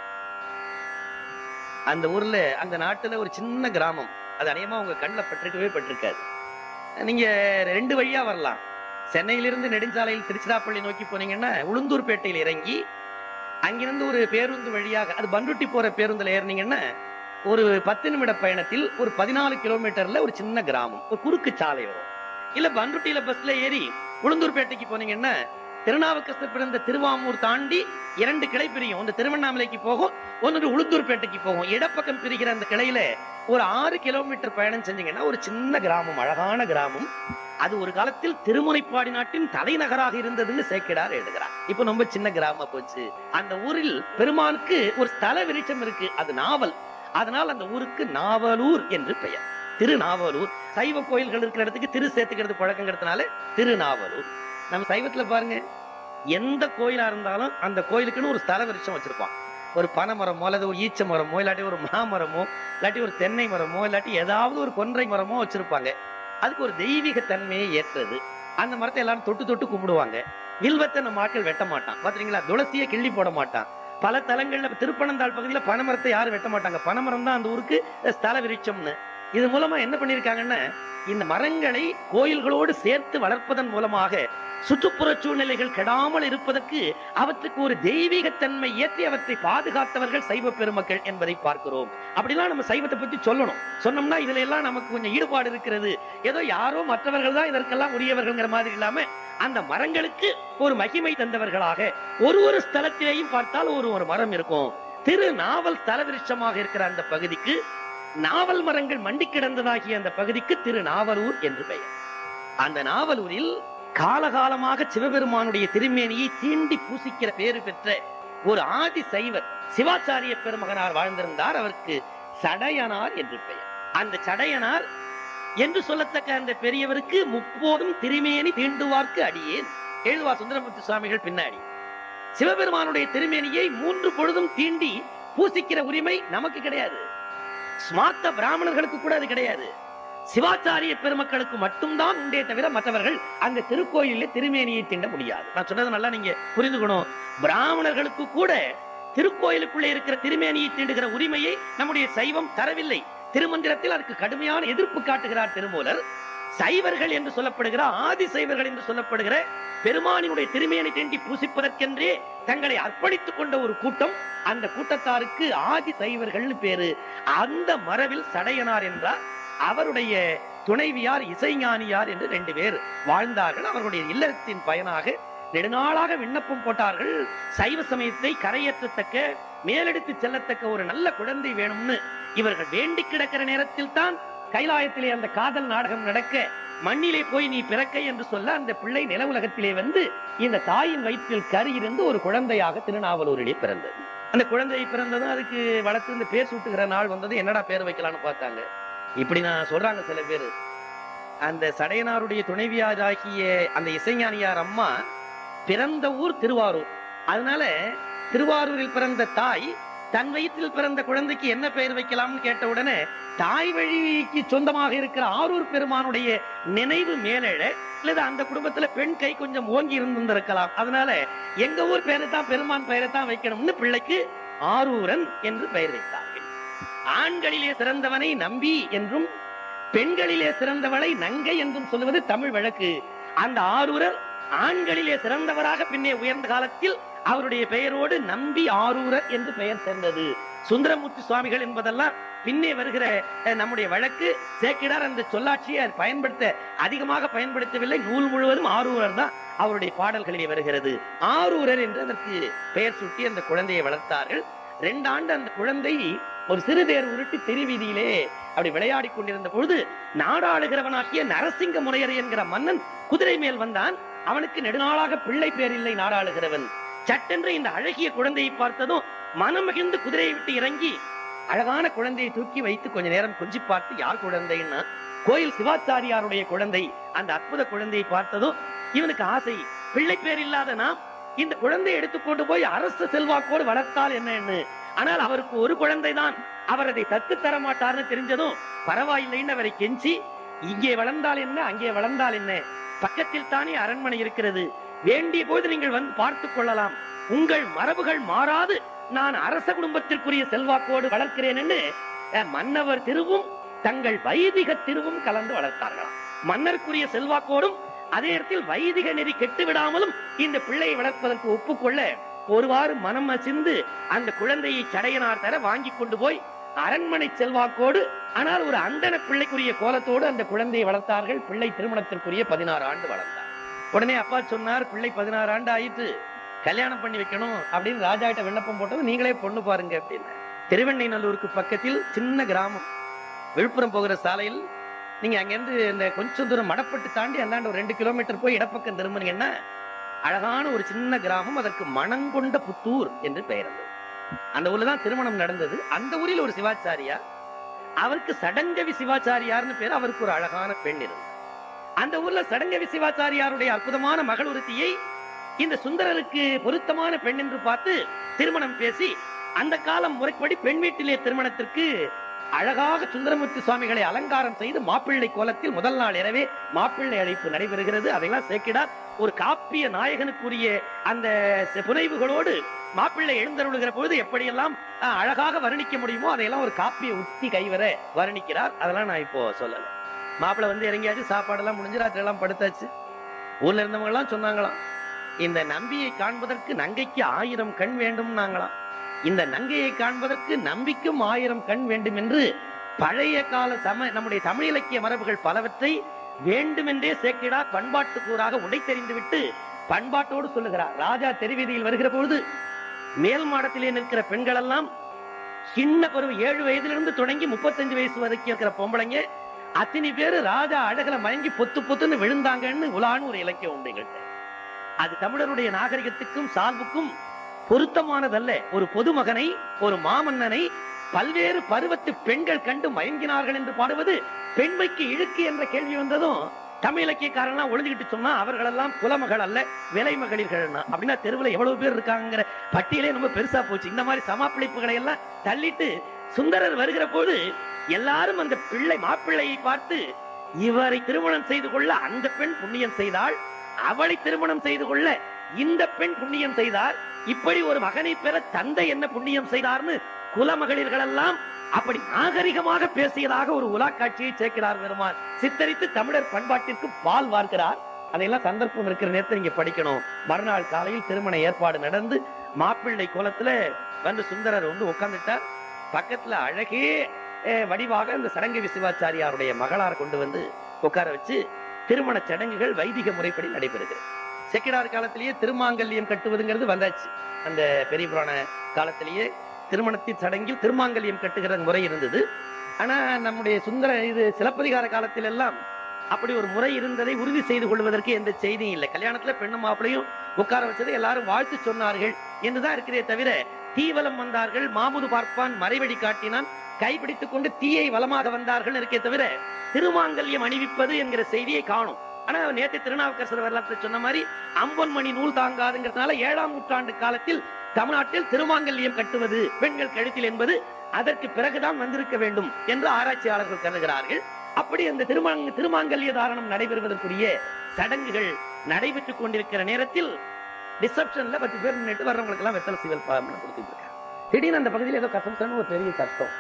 அந்த ஊர்ல அந்த நாட்டுல ஒரு சின்ன கிராமம், அது அநேகமா உங்க கண்ணில் பட்டிருக்கவே பட்டிருக்காது. நீங்க ரெண்டு வழியா வரலாம். சென்னையிலிருந்து நெடுஞ்சாலையில் திருச்சிராப்பள்ளி நோக்கி போனீங்கன்னா உளுந்தூர்பேட்டையில் இறங்கி அங்கிருந்து ஒரு பேருந்து வழியாக, அது பண்ருட்டி போற பேருந்துல ஏறினீங்கன்னா ஒரு பத்து நிமிட பயணத்தில் ஒரு பதினாலு கிலோமீட்டர்ல ஒரு சின்ன கிராமம், ஒரு குறுக்கு சாலை வரும். இல்ல பண்ருட்டியில பஸ்ல ஏறி உளுந்தூர்பேட்டைக்கு போனீங்கன்னா திருநாவுக்கரசர் பிறந்த திருவாமூர் தாண்டி இரண்டு கிளை பிரியும். ஒன்று திருவண்ணாமலைக்கு போகும், ஒன்று உளுந்தூர்பேட்டைக்கு போகும். இடப்பக்கம் பிரிகிற அந்த கிளையில ஒரு ஆறு கிலோமீட்டர் பயணம் செஞ்சீங்கன்னா ஒரு சின்ன கிராமம், அழகான கிராமம். அது ஒரு காலத்தில் திருமுனைப்பாடி நாட்டின் தலைநகராக இருந்ததுன்னு சேக்கிழார் எழுதுகிறார். இப்ப ரொம்ப சின்ன கிராமம் போச்சு. அந்த ஊரில் பெருமானுக்கு ஒரு ஸ்தல விருட்சம் இருக்கு, அது நாவல். அதனால் அந்த ஊருக்கு நாவலூர் என்று பெயர். திருநாவலூர். சைவ கோயில்கள் இருக்கிற இடத்துக்கு திரு சேர்த்துக்கிறது பழக்கங்கிறதுனால திருநாவலூர். நம்ம சைவத்துல பாருங்க, எந்த கோயிலா இருந்தாலும் அந்த கோயிலுக்குன்னு ஒரு ஸ்தல விருட்சம் வச்சிருப்பான். ஒரு பனை மரமோ அல்லது ஒரு ஈச்ச மரமோ இல்லாட்டி ஒரு மாமரமோ இல்லாட்டி ஒரு தென்னை மரமோ இல்லாட்டி ஏதாவது ஒரு கொன்றை மரமோ வச்சிருப்பாங்க. அதுக்கு ஒரு தெய்வீக தன்மையை ஏற்றது. அந்த மரத்தை எல்லாரும் தொட்டு தொட்டு கும்பிடுவாங்க. வில்வத்தை நம்ம ஆட்கள் வெட்ட மாட்டான் பாத்தீங்களா, துளசியை கிள்ளி போட மாட்டான். பல தலங்கள்ல திருப்பனந்தாள் பகுதியில பனைமரத்தை யாரும் வெட்ட மாட்டாங்க. பனைமரம் தான் அந்த ஊருக்கு ஸ்தல விருட்சம்னு. இது மூலமா என்ன பண்ணிருக்காங்கன்னா, இந்த மரங்களை கோயில்களோடு சேர்த்து வளர்ப்பதன் மூலமாக சுற்றுப்புற சூழ்நிலைகள் கெடாமல் இருப்பதற்கு அவற்றுக்கு ஒரு தெய்வீகத்தன்மை ஏற்றி அவற்றை பாதுகாத்தவர்கள் சைவ பெருமக்கள் என்பதை பார்க்கிறோம். அப்படிலாம் நம்ம சைவத்தை பத்தி சொல்லணும். சொன்னோம்னா இதுல எல்லாம் நமக்கு கொஞ்சம் ஈடுபாடு இருக்கிறது. ஏதோ யாரோ மற்றவர்கள் தான் இதற்கெல்லாம் உரியவர்கள்ங்கிற மாதிரி இல்லாம அந்த மரங்களுக்கு ஒரு மகிமை தந்தவர்களாக ஒரு ஒரு ஸ்தலத்திலேயும் பார்த்தால் ஒரு ஒரு மரம் இருக்கும். திரு நாவல் தல விருட்சமாக இருக்கிற அந்த பகுதிக்கு, நாவல் மரங்கள் மண்டி கிடந்ததாகிய அந்த பகுதிக்கு திரு நாவலூர் என்று பெயர். அந்த நாவலூரில் காலகாலமாக சிவபெருமானுடைய திருமேனியை தீண்டி பூசிக்கிற பேரு பெற்ற ஒரு ஆதி சைவர் சிவாச்சாரிய பெருமகனார் வாழ்ந்திருந்தார். அவருக்கு சடையனார் என்று பெயர். அந்த சடையனார் என்று சொல்லத்தக்க அந்த பெரியவருக்கு முப்போதும் திருமேனி தீண்டுவார்க்கு அடியேன் எழுதுவார் சுந்தரமூர்த்தி சுவாமிகள் பின்னாடி. சிவபெருமானுடைய திருமேனியை மூன்று பொழுதும் தீண்டி பூசிக்கிற உரிமை நமக்கு கிடையாது. ஸ்மார்த்த பிராமணர்களுக்கு கூட அது கிடையாது. சிவாச்சாரிய பெருமக்களுக்கு மட்டும்தான் உண்டே தவிர மற்றவர்கள் அந்த திருக்கோயிலே திருமேனியை தீண்ட முடியாது. நான் சொன்னது நல்லா நீங்க புரிந்துக்கணும். பிராமணர்களுக்கு கூட திருக்கோயிலுக்குள்ளே இருக்கிற திருமேனியை தீண்டுகிற உரிமையை நம்முடைய சைவம் தரவில்லை. திருமந்திரத்தில் அதுக்கு கடுமையான எதிர்ப்பு காட்டுகிறார் திருமூலர். சைவர்கள் என்று சொல்லப்படுகிற ஆதி சைவர்கள் என்று சொல்லப்படுகிற பெருமானினுடைய திருமேனி தீண்டி பூசிப்பதற்கென்றே தங்களை அர்ப்பணித்துக் கொண்ட ஒரு கூட்டம், அந்த கூட்டத்தாருக்கு ஆதி சைவர்கள் பேரு. அந்த மரபில் சடையனார் என்றார். அவருடைய துணைவியார் இசைஞானியார் என்று ரெண்டு பேர் வாழ்ந்தார்கள். அவருடைய இல்லத்தின் பயனாக நெடுநாளாக விண்ணப்பம் போட்டார்கள். சைவ சமயத்தை கரையேற்றத்தக்க மேலெடுத்து செல்லத்தக்க ஒரு நல்ல குழந்தை வேணும்னு இவர்கள் வேண்டி கிடக்கிற நேரத்தில் தான் கைலாயத்திலே அந்த காதல் நாடகம் நடக்க, மண்ணிலே போய் நீ பிறக்க என்று சொல்ல அந்த பிள்ளை நில உலகத்திலே வந்து இந்த தாயின் வயிற்றில் கரு இருந்து ஒரு குழந்தையாக திருநாவலூரிலே பிறந்தது. அந்த குழந்தை பிறந்ததும் அதுக்கு வளர்த்து இந்த பேர் சூட்டுகிற நாள் வந்தது. என்னடா பேர் வைக்கலாம்னு பார்த்தாங்க. இப்படி நான் சொல்றாங்க சில பேரு. அந்த சடையனாருடைய துணைவியாராகிய அந்த இசைஞானியார் அம்மா பிறந்த ஊர் திருவாரூர். அதனால திருவாரூரில் பிறந்த தாய் தன் வயிற்றில் பிறந்த குழந்தைக்கு என்ன பெயர் வைக்கலாம்னு கேட்ட உடனே தாய் வழிக்கு சொந்தமாக இருக்கிற ஆரூர் பெருமானுடைய நினைவு மேலெழ, இல்லது அந்த குடும்பத்துல பெண் கை கொஞ்சம் ஓங்கி இருந்திருக்கலாம். அதனால எங்க ஊர் பெயரை தான் பெருமான் பெயரை தான் வைக்கணும்னு பிள்ளைக்கு ஆரூரன் என்று பெயர் வைத்தார்கள். ஆண்களிலே சிறந்தவனை நம்பி என்றும் பெண்களிலே சிறந்தவளை நங்கை என்றும் சொல்லுவது தமிழ் வழக்கு. அந்த ஆரூரர் ஆண்களிலே சிறந்தவராக பின்னே உயர்ந்த காலத்தில் அவருடைய பெயரோடு நம்பி ஆரூரர் என்று பெயர் சேர்ந்தது. சுந்தரமூர்த்தி சுவாமிகள் என்பதெல்லாம் பின்னே வருகிற நம்முடைய வழக்கு. சேக்கிடார் அந்த சொல்லாட்சியை பயன்படுத்த அதிகமாக பயன்படுத்தவில்லை. நூல் முழுவதும் ஆரூரர் தான் அவருடைய பாடல்களிலே வருகிறது. ஆரூரர் என்று அதற்கு பெயர் சுட்டி அந்த குழந்தையை வளர்த்தார்கள். ரெண்டு ஆண்டு அந்த குழந்தை ஒரு சிறுதேர் உருட்டி திருவீதியிலே அப்படி விளையாடி கொண்டிருந்த பொழுது நாடாளுகிறவனாகிய நரசிங்க முனையர் என்கிற மன்னன் குதிரை மேல் வந்தான். அவனுக்கு நெடுநாளாக பிள்ளை பேர் இல்லை நாடாளுகிறவன். சட்டென்று இந்த அழகிய குழந்தையை பார்த்ததும் மனம் மகிழ்ந்து குதிரையை விட்டு இறங்கி அழகான குழந்தையை தூக்கி வைத்து கொஞ்ச நேரம் கொஞ்சி பார்த்து, யார் குழந்தைன்னா கோயில் சிவாச்சாரியாருடைய குழந்தை. அந்த அற்புத குழந்தையை பார்த்ததும் இவனுக்கு ஆசை, பிள்ளை பேர் இல்லாத நாம் இந்த குழந்தையை எடுத்துக்கொண்டு போய் அரசு செல்வாக்கோடு வளர்த்தால் என்னன்னு. ஆனால் அவருக்கு ஒரு குழந்தை தான், அவர் அதை தத்து தர மாட்டார்னு தெரிஞ்சதும் பரவாயில்லைன்னு அவரை கெஞ்சி, இங்கே வளர்ந்தால் என்ன அங்கே வளர்ந்தால் என்ன, பக்கத்தில் தானே அரண்மனை இருக்கிறது, வேண்டிய போது நீங்கள் வந்து பார்த்துக் கொள்ளலாம், உங்கள் மரபுகள் மாறாது நான் அரச குடும்பத்திற்குரிய செல்வாக்கோடு வளர்க்கிறேன் என்று மன்னவர் திருவும் தங்கள் வைதிக திருவும் கலந்து வளர்த்தார்களாம். மன்னருக்குரிய செல்வாக்கோடும் அதே இடத்தில் வைதிக நெறி கெட்டு விடாமலும் இந்த பிள்ளையை வளர்ப்பதற்கு ஒப்புக்கொள்ள ஒருவாறு மனம் அசிந்து அந்த குழந்தையை சடையனார் தர வாங்கி கொண்டு போய் அரண்மனை செல்வாக்கோடு, ஆனால் ஒரு அந்தன பிள்ளைக்குரிய கோலத்தோடு அந்த குழந்தையை வளர்த்தார்கள். பிள்ளை திருமணத்திற்குரிய பதினாறு ஆண்டு வளர்ந்தார். உடனே அப்பா சொன்னார், பிள்ளை பதினாறு ஆண்டு ஆயிட்டு, கல்யாணம் பண்ணி வைக்கணும் அப்படின்னு ராஜா கிட்ட விண்ணப்பம் போட்டது, நீங்களே பொண்ணு பாருங்க அப்படின்னு. திருவெண்ணைநல்லூருக்கு பக்கத்தில் சின்ன கிராமம், விழுப்புரம் போகிற சாலையில் நீங்க அங்கிருந்து இந்த கொஞ்சம் தூரம் மடப்பட்டு தாண்டி அந்தாண்ட ஒரு ரெண்டு கிலோமீட்டர் போய் இடப்பக்கம் திரும்பினீங்கன்னா அழகான ஒரு சின்ன கிராமம். அதற்கு மணங்கொண்ட புத்தூர் என்று பெயர். அந்த ஊர்ல தான் திருமணம் நடந்தது. அந்த ஊரில் ஒரு சிவாச்சாரியார், அவருக்கு சடங்கவி சிவாச்சாரியார்னு பேர். அவருக்கு ஒரு அழகான பெண் இருந்தது. அந்த ஊர்ல சடங்கவி சிவாச்சாரியாருடைய அற்புதமான மகள் ஒருத்தியை இந்த சுந்தரருக்கு பொருத்தமான பெண் என்று பார்த்து திருமணம் பேசி, அந்த காலம் முறைப்படி பெண் வீட்டிலே திருமணத்திற்கு அழகாக சுந்தரமூர்த்தி சுவாமிகளை அலங்காரம் செய்து மாப்பிள்ளை கோலத்தில் முதல் நாள் இரவே மாப்பிள்ளை அழைப்பு நடைபெறுகிறது. அதையெல்லாம் சேக்கிடார் ஒரு காப்பிய நாயகனுக்குரிய அந்த புனைவுகளோடு மாப்பிள்ளை எழுந்தருளுகிற பொழுது எப்படியெல்லாம் அழகாக வர்ணிக்க முடியுமோ அதையெல்லாம் ஒரு காப்பிய உத்தி கைவர வர்ணிக்கிறார். அதெல்லாம் நான் இப்போ சொல்லல. மாப்பிள்ளை வந்து இறங்கியாச்சு, சாப்பாடெல்லாம் முடிஞ்சு ராத்திரி எல்லாம் படுத்தாச்சு. ஊர்ல இருந்தவங்க எல்லாம் சொன்னாங்களாம், இந்த நம்பியை காண்பதற்கு நங்கைக்கு ஆயிரம் கண் வேண்டும் நாங்களாம். இந்த நங்கையை காண்பதற்கு நம்பிக்கும் ஆயிரம் கண் வேண்டும் என்று பழைய கால சம நம்முடைய தமிழ் இலக்கிய மரபுகள் பலவற்றை வேண்டுமென்றே சேக்கிடார் பண்பாட்டு கூறாக உடைத்தெறிந்து விட்டு பண்பாட்டோடு சொல்லுகிறார். ராஜா தெருவீதியில் வருகிற பொழுது மேல் மாடத்திலே நிற்கிற பெண்கள் எல்லாம் சின்ன பருவம் ஏழு வயதிலிருந்து தொடங்கி முப்பத்தஞ்சு வயசு வரைக்கும் இருக்கிற பொம்பளைங்க அத்தனை பேரு ராஜா அழகுல மயங்கி பொத்து பொத்துன்னு விழுந்தாங்கன்னு உலான்னு ஒரு இலக்கியம் உண்டு. அது தமிழருடைய நாகரிகத்துக்கும் சால்புக்கும் பொருத்தமானதல்ல. ஒரு பொதுமகனை, ஒரு மாமன்னனை பல்வேறு பருவத்து பெண்கள் கண்டு மயங்கினார்கள் என்று பாடுவது பெண்மைக்கு இழுக்கு என்ற கேள்வி வந்ததும் தமிழ் இலக்கியக்காரன் ஒழுதுகிட்டு சொன்னா அவர்கள் எல்லாம் குலமகள் அல்ல, விலை மகளிர்கள் அப்படின்னா தெருவில் எவ்வளவு பேர் இருக்காங்கிற பட்டியலே ரொம்ப பெருசா போச்சு. இந்த மாதிரி சமாப்பிழைப்புகளை எல்லாம் தள்ளிட்டு சுந்தரர் வருகிற போது எல்லாரும் அந்த பிள்ளை மாப்பிள்ளையை பார்த்து, இவரை திருமணம் செய்து கொள்ள அந்த பெண் புண்ணியம் செய்தாள், அவளை திருமணம் செய்து கொள்ள இந்த பெண் புண்ணியம் செய்தார், இப்படி ஒரு மகனை பெற தந்தை என்ன புண்ணியம் செய்தார்னு குலமகளிர்கள் எல்லாம் அப்படி நாகரிகமாக பேசியதாக ஒரு உலா காட்சியை சேக்கிடார் பெருமான் சித்தரித்து தமிழர் பண்பாட்டிற்கு பால் வார்க்கிறார். அதையெல்லாம் சந்தர்ப்பம் இருக்கிற நேரத்தில் நீங்க படிக்கணும். மறுநாள் காலையில் திருமண ஏற்பாடு நடந்து மாப்பிள்ளை கோலத்துல வந்து சுந்தரர் வந்து உட்கார்ந்துட்டார். பக்கத்துல அழகே வடிவாக இந்த சடங்கவி சிவாச்சாரியாருடைய மகளார் கொண்டு வந்து உட்கார வச்சு திருமண சடங்குகள் வைதிக முறைப்படி நடைபெறுகிறது. செக்கிடார் காலத்திலேயே திருமாங்கல்யம் கட்டுவதுங்கிறது வந்தாச்சு. அந்த பெரிய புராண காலத்திலேயே திருமணத்தின் சடங்கில் திருமாங்கல்யம் கட்டுகிற முறை இருந்தது. ஆனா நம்முடைய சுந்தர இது சிலப்பதிகார காலத்தில் எல்லாம் அப்படி ஒரு முறை இருந்ததை உறுதி செய்து கொள்வதற்கு எந்த செய்தியும் இல்லை. கல்யாணத்துல பெண்ணும் மாப்பிளையும் உட்கார வச்சது எல்லாரும் வாழ்த்து சொன்னார்கள் என்றுதான் இருக்கிறதே தவிர, தீவலம் வந்தார்கள், மாமுது பார்ப்பான் மறைவழி காட்டினான், கைப்பிடித்துக் கொண்டு தீயை வலமாக வந்தார்கள் இருக்கே தவிர திருமாங்கல்யம் அணிவிப்பது என்கிற செய்தியை காணும். ஆனா நேற்று திருநாவுக்கரசர் வரலாற்றை சொன்ன மாதிரி அம்பொன் மணி நூல் தாங்காதுங்கிறதுனால ஏழாம் நூற்றாண்டு காலத்தில் தமிழ்நாட்டில் திருமாங்கல்யம் கட்டுவது பெண்கள் கழுத்தில் என்பது அதற்கு பிறகுதான் வந்திருக்க வேண்டும் என்று ஆராய்ச்சியாளர்கள் கருதுகிறார்கள். அப்படி அந்த திருமாங்க திருமாங்கல்ய தாரணம் நடைபெறுவதற்குரிய சடங்குகள் நடைபெற்றுக் கொண்டிருக்கிற நேரத்தில் ரிசப்ஷன்ல பத்து பேர் நின்றுட்டு வர்றவங்களுக்கு எல்லாம் வெத்தலை சீவல் கொடுத்துட்டு இருக்காங்க. திடீர்னு அந்த பகுதியில் ஏதோ கசம்சன்னு ஒரு பெரிய சத்தம்.